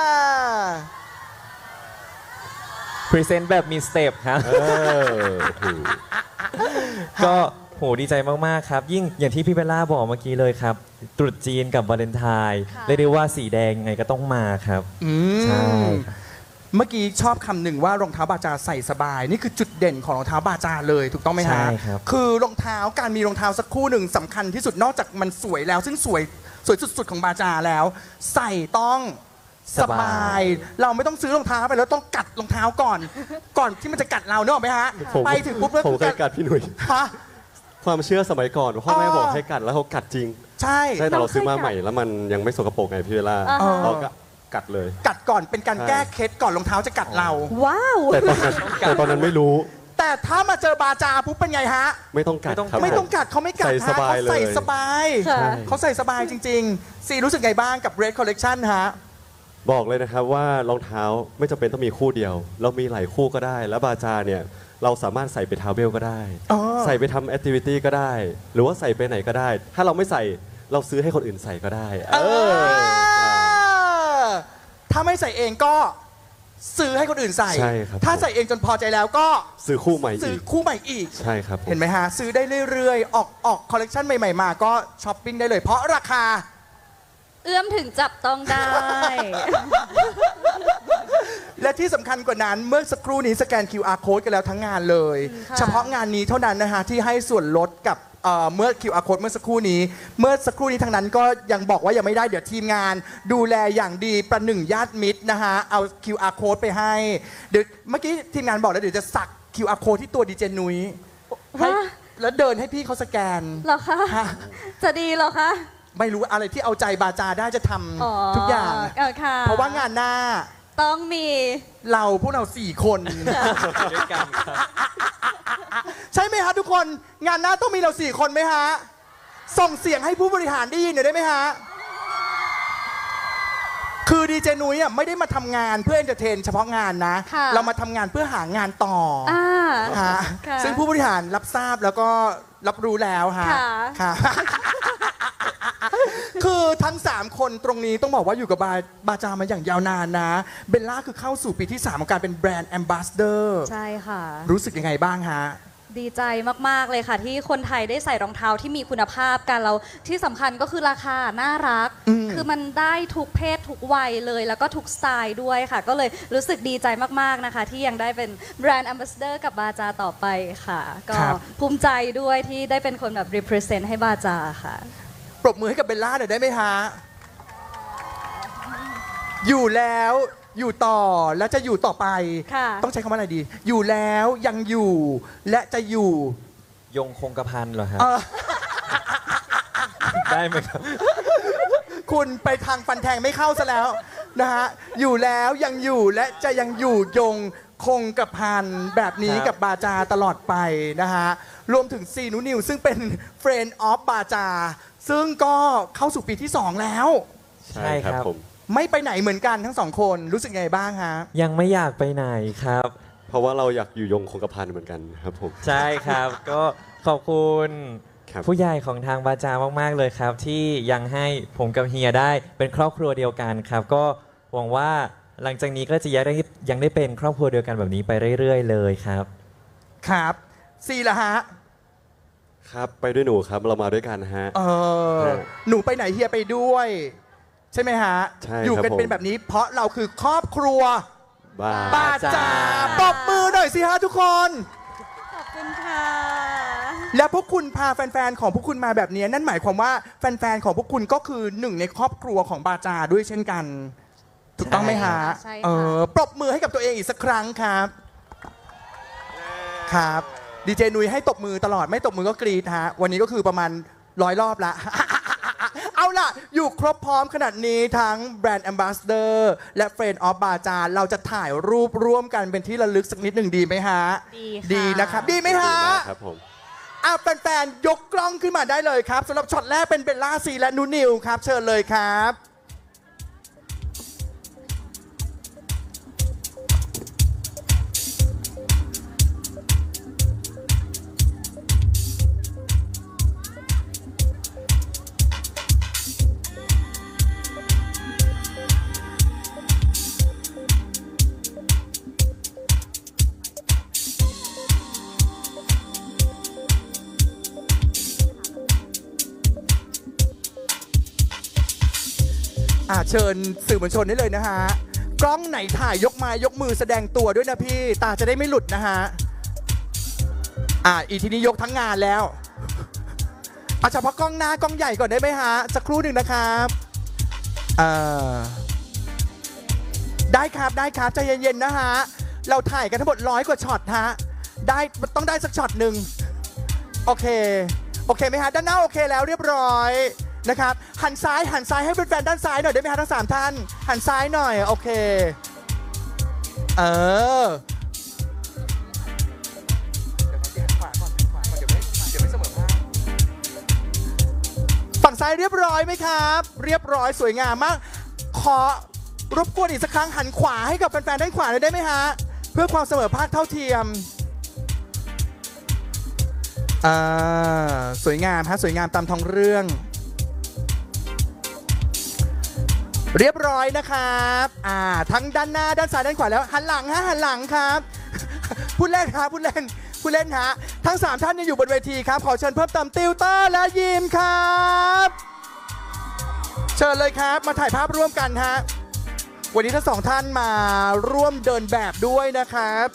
พรีเซนต์แบบมีสเต็ปครับ ก็โหดีใจมาก ๆ ครับ ยิ่งอย่างที่พี่เบลล่าบอกเมื่อกี้เลยครับ ตรุษจีนกับวาเลนไทน์ค่ะเรียกได้ว่าสีแดงยังไงก็ต้องมาครับ ใช่ครับเมื่อกี้ชอบคำหนึ่งว่ารองเท้าบาจาใส่สบาย นี่คือจุดเด่นของรองเท้าบาจาเลยถูกต้องไหมฮะใช่ครับคือรองเท้าการมีรองเท้าสักคู่หนึ่งสำคัญที่สุดนอกจากมันสวยแล้วซึ่งสวยสุดๆของบาจาแล้ว ใส่ต้องสบาย เราไม่ต้องซื้อรองเท้าไปแล้วต้องกัดรองเท้าก่อนที่มันจะกัดเราเนกอะไหมฮะผมไปถึงปุ๊บแล้วผมเคยกัดพี่หนุ่ยฮะความเชื่อสมัยก่อนพ่อแม่บอกให้กัดแล้วเขากัดจริงใช่ใช่แต่เราซื้อมาใหม่แล้วมันยังไม่สกปรกไงพี่เวลาอ่าฮะเราก็กัดเลยกัดก่อนเป็นการใช่แก้เคล็ดก่อนรองเท้าจะกัดเราว้าวแต่ตอนนั้นไม่รู้แต่ถ้ามาเจอบาจาปุ๊บเป็นไงฮะไม่ต้องกัดครับไม่ต้องกัดเขาไม่กัดใส่สฮะบายเขาเลยใส่สบายค่ะเขาใส่สบายจริงๆซีรู้สึกไงบ้างกับ Red Collection ฮะบอกเลยนะครับว่ารองเท้าไม่จำเป็นต้องมีคู่เดียว เรามีหลายคู่ก็ได้ แล้วบาจาเนี่ยเราสามารถใส่ไปทราเวลก็ได้อ๋อใส่ไปทำแอคทิวิตี้ก็ได้ หรือว่าใส่ไปไหนก็ได้ ถ้าเราไม่ใส่เราซื้อให้คนอื่นใส่ก็ได้ถ้าไม่ใส่เองก็ซื้อให้คนอื่นใส่ใช่ครับถ้าใส่เองจนพอใจแล้วก็ซื้อคู่ใหม่ซื้ออีกคู่ใหม่อีกใช่ครับผมเห็นไหมฮะ ซื้อได้เรื่อยๆ ออกคอลเลกชันใหม่ๆมาก็ช้อปปิ้งได้เลย เพราะราคาเอื้อมถึงจับต้องได้และที่สำคัญกว่านั้นเมื่อสักครู่นี้สแกน QR code กันแล้วทั้งงานเลยค่ะเฉพาะงานนี้เท่านั้นนะฮะที่ให้ส่วนลดกับเมื่อ QR code เมื่อสักครู่นี้ทางนั้นก็ยังบอกว่ายังไม่ได้เดี๋ยวทีมงาน ดูแลอย่างดีประหนึ่งญาติมิตรนะฮะเอา QR code ไปให้เดี๋ยวเมื่อกี้ทีมงานบอกแล้วเดี๋ยวจะสัก QR code ที่ตัวดีเจนุ้ยให้ฮะแล้วเดินให้พี่เขาสแกนเหรอคะฮะจะดีเหรอคะไม่รู้อะไรที่เอาใจบาจาได้จะทอ๋อำทุกอย่างค่ะเพราะว่างานหน้าต้องมีพวกเรา4 คนด้วยกันครับใช่ไหมฮะทุกคนงานหน้าต้องมีเรา4 คนไหมฮะ ส่งเสียงให้ผู้บริหารได้ยินหน่อยได้ไหมฮะ คือดีเจนุ้ยอ่ะไม่ได้มาทำงานเพื่อเอนเตอร์เทนเฉพาะงานนะค่ะเรามาทำงานเพื่อหางานต่ออ่าฮะค่ะซึ่งผู้บริหารรับทราบแล้วก็รับรู้แล้วฮะค่ะค่ะ คือทั้ง 3 คนตรงนี้ต้องบอกว่าอยู่กับบาจามาอย่างยาวนานนะ เบลล่าคือเข้าสู่ปีที่ 3 ของการเป็นแบรนด์แอมบาสเดอร์ใช่ค่ะรู้สึกยังไงบ้างฮะดีใจมาก ๆ เลยค่ะ ที่คนไทยได้ใส่รองเท้าที่มีคุณภาพกันแล้วที่สำคัญก็คือราคาน่ารัก คือมันได้ทุกเพศทุกวัยเลย แล้วก็ทุกสไตล์ด้วยค่ะ ก็เลยรู้สึกดีใจมาก ๆ นะคะ ที่ยังได้เป็นแบรนด์แอมบาสเดอร์กับบาจาต่อไปค่ะ ก็ครับภูมิใจด้วยที่ได้เป็นคนแบบ represent ให้บาจาค่ะปรบมือให้กับเบลล่าหน่อยได้ไหมฮะ อยู่แล้วอยู่ต่อและจะอยู่ต่อไปค่ะต้องใช้คำว่าอะไรดี อยู่แล้วยังอยู่และจะอยู่ยงคงกระพันเหรอครับเอ่อได้ไหมครับคุณไปทางฟันแทงไม่เข้าซะแล้วนะฮะ อยู่แล้วยังอยู่และจะยังอยู่ยงคงกระพันแบบนี้ครับกับบาจาตลอดไปนะฮะ รวมถึงซีนูนิวซึ่งเป็น Friend of บาจา ซึ่งก็เข้าสู่ปีที่ 2 แล้วใช่ครับผมไม่ไปไหนเหมือนกันทั้ง 2 คนรู้สึกไงบ้างฮะยังไม่อยากไปไหนครับเพราะว่าเราอยากอยู่ยงคงกระพันเหมือนกันครับผมใช่ครับ ก็ขอบคุณครับผู้ใหญ่ของทางบาจามาก ๆ เลยครับ ที่ยังให้ผมกับเฮียได้เป็นครอบครัวเดียวกันครับ ก็หวังว่าหลังจากนี้ก็จะยังได้เป็นครอบครัวเดียวกันแบบนี้ไปเรื่อย ๆ เลยครับครับซีละฮะครับไปด้วยหนูครับเรามาด้วยกันฮะอหนูไปไหนเฮียไปด้วย ใช่ไหมฮะใช่อยู่ครับกันเป็นผมแบบนี้ เพราะเราคือครอบครัวบ้าบาจาปรบมือหน่อยสิฮะทุกคนขอบคุณค่ะและพวกคุณพาแฟนๆของพวกคุณมาแบบนี้นั่นหมายความว่าแฟนๆของพวกคุณก็คือหนึ่งในครอบครัวของบาจาด้วยเช่นกัน ถูกต้องไหมฮะใช่ค่ะปรบมือให้กับตัวเองอีกสักครั้งครับ ครับดีเจนุ้ยให้ตบมือตลอดไม่ตบมือก็กรีดฮะวันนี้ก็คือประมาณ100 รอบละ เอาล่ะ อยู่ครบพร้อมขนาดนี้ทั้งแบรนด์ Ambassador และ Friend of บาจาเราจะถ่ายรูปร่วมกันเป็นที่ระลึกสักนิดหนึ่งดีไหมฮะดีค่ะดีนะครับ ดีไหมฮะดีมากครับผมแฟนๆยกกล้องขึ้นมาได้เลยครับสำหรับช็อตแรกเป็นเบลล่าซีและนูนิวครับ เชิญเลยครับ เชิญสื่อมวลชนได้เลยนะฮะกล้องไหนถ่ายยกไม้ยกมือแสดงตัวด้วยนะพี่ตาจะได้ไม่หลุดนะฮะอีทีนี้ยกทั้งงานแล้วเอาเฉพาะกล้องหน้ากล้องใหญ่ก่อนได้ไหมฮะสักครู่หนึ่งนะครับได้ครับใจเย็นๆนะฮะเราถ่ายกันทั้งหมด100 กว่าช็อตฮะได้ต้องได้สักช็อตหนึ่งโอเคไหมฮะด้านหน้าโอเคแล้วเรียบร้อยนะครับหันซ้ายให้แฟนๆด้านซ้ายหน่อยได้ไหมฮะทั้ง3ท่านหันซ้ายหน่อยโอเคฝั่งซ้ายเรียบร้อยไหมครับเรียบร้อยสวยงามมากขอรบกวนอีกสักครั้งหันขวาให้กับแฟนๆด้านขวาได้ไหมฮะเพื่อความเสมอภาคเท่าเทียมสวยงามฮะสวยงามตามท้องเรื่องเรียบร้อยนะครับทั้งด้านหน้าด้านซ้ายด้านขวาแล้วหันหลังครับพูดเล่นฮะทั้ง3ท่านยังอยู่บนเวทีครับขอเชิญเพิ่มเติมติวเตอร์และยิมครับเชิญเลยครับมาถ่ายภาพร่วมกันฮะวันนี้ทั้ง2ท่านมาร่วมเดินแบบด้วยนะครับ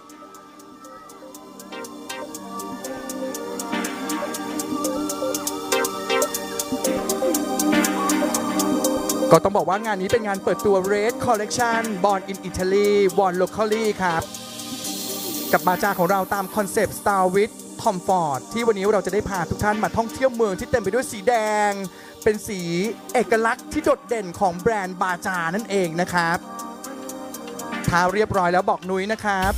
ก็ต้องบอกว่างานนี้เป็นงานเปิดตัว Red Collection Born in Italy Born Locally ครับกับบาจาของเราตามคอนเซปต์ Star with Comfort ที่วันนี้เราจะได้พาทุกท่านมาท่องเที่ยวเมืองที่เต็มไปด้วยสีแดงเป็นสีเอกลักษณ์ที่โดดเด่นของแบรนด์บาจานั่นเองนะครับถ้าเรียบร้อยแล้วบอกนุ้ยนะครับ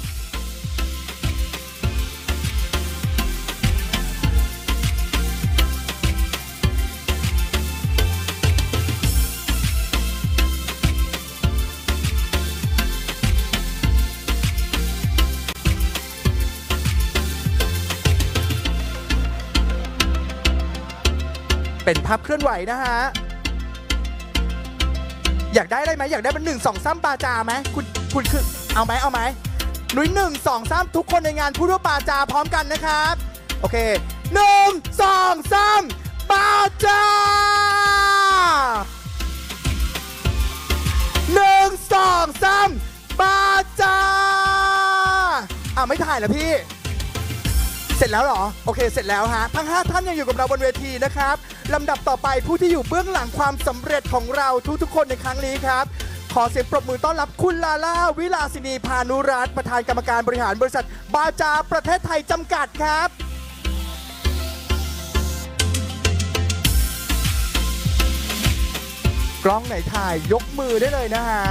เป็นภาพเคลื่อนไหวนะฮะอยากได้อะไรไหมอยากได้เป็น1 2 3บาจาไหมคุณคือเอาไหมนุ้ย1 2 3ทุกคนในงานพูดว่าบาจาพร้อมกันนะครับโอเค1 2 3บาจา1 2 3บาจาไม่ถ่ายแล้วพี่เสร็จแล้วเหรอโอเคเสร็จแล้วฮะทั้ง5ท่านยังอยู่กับเราบนเวทีนะครับลำดับต่อไปผู้ที่อยู่เบื้องหลังความสำเร็จของเราทุกๆคนในครั้งนี้ครับขอเสียงปรบมือต้อนรับคุณลาล่าวิลาสินีพานุรัตน์ประธานกรรมการบริหารบริษัทบาจาประเทศไทยจำกัดครับกล้องไหนถ่ายยกมือได้เลยนะฮะ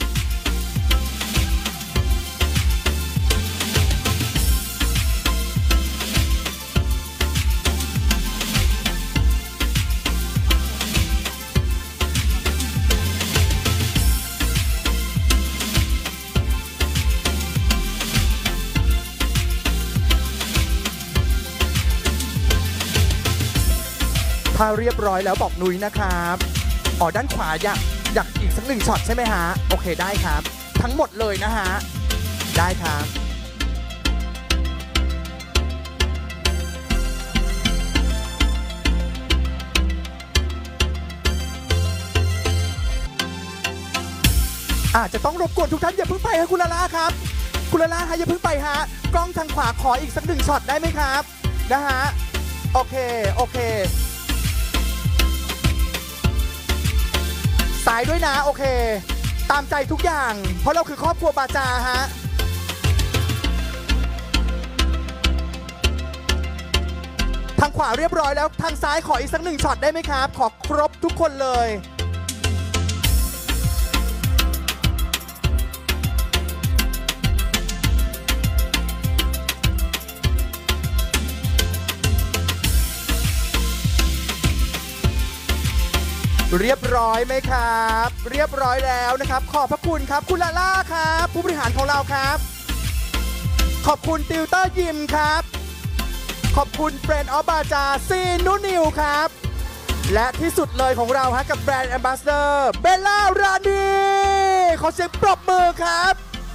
ถ้าเรียบร้อยแล้วบอกนุ้ยนะครับด้านขวาอยากอีกสัก1ช็อตใช่ไหมฮะโอเคได้ครับทั้งหมดเลยนะฮะได้ครับอาจจะต้องรบกวนทุกท่านอย่าเพิ่งไปฮะคุณลาล่าครับคุณลาล่าฮะอย่าเพิ่งไปฮะกล้องทางขวาขออีกสัก1ช็อตได้ไหมครับนะฮะโอเคสายด้วยนะโอเคตามใจทุกอย่างเพราะเราคือครอบครัวบาจาฮะทางขวาเรียบร้อยแล้วทางซ้ายขออีกสัก1ช็อตได้ไหมครับขอครบทุกคนเลยเรียบร้อยไหมครับเรียบร้อยแล้วนะครับขอบพระคุณครับคุณลาล่าครับผู้บริหารของเราครับขอบคุณติวเตอร์ยิมครับขอบคุณแบรนด์ออฟบาจาซีนูนิวครับและที่สุดเลยของเราฮะกับแบรนด์แอมบาสเดอร์เบลล่ารานีขอเสียงปรบมือครับ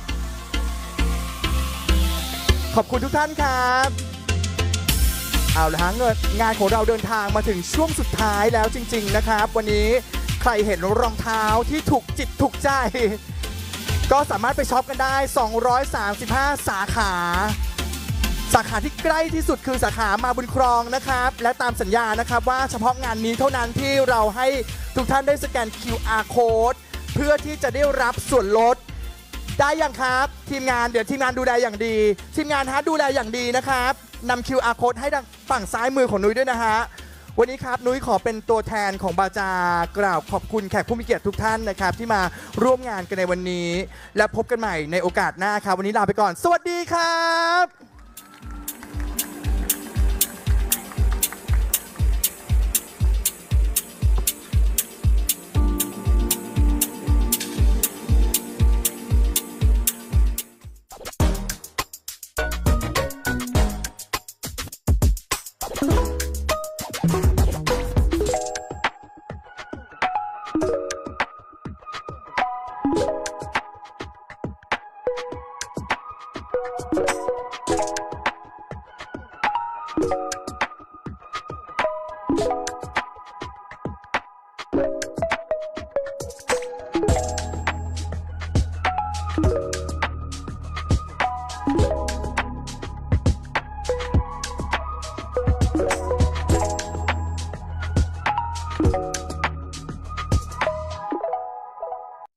ขอบคุณทุกท่านครับเอาละฮะงานของเราเดินทางมาถึงช่วงสุดท้ายแล้วจริงๆนะครับวันนี้ใครเห็นรองเท้าที่ถูกจิตถูกใจก็สามารถไปช็อปกันได้ 235 สาขา สาขาที่ใกล้ที่สุดคือสาขามาบุญครองนะครับและตามสัญญานะครับว่าเฉพาะงานนี้เท่านั้นที่เราให้ทุกท่านได้สแกน QR code เพื่อที่จะได้รับส่วนลดได้ยังครับทีมงานเดี๋ยวทีมงานดูแลอย่างดีทีมงานฮะดูแลอย่างดีนะครับนำ QR code ให้ทางฝั่งซ้ายมือของนุ้ยด้วยนะฮะวันนี้ครับนุ้ยขอเป็นตัวแทนของบาจากล่าวขอบคุณแขกผู้มีเกียรติทุกท่านนะครับที่มาร่วมงานกันในวันนี้และพบกันใหม่ในโอกาสหน้าครับวันนี้ลาไปก่อนสวัสดีครับ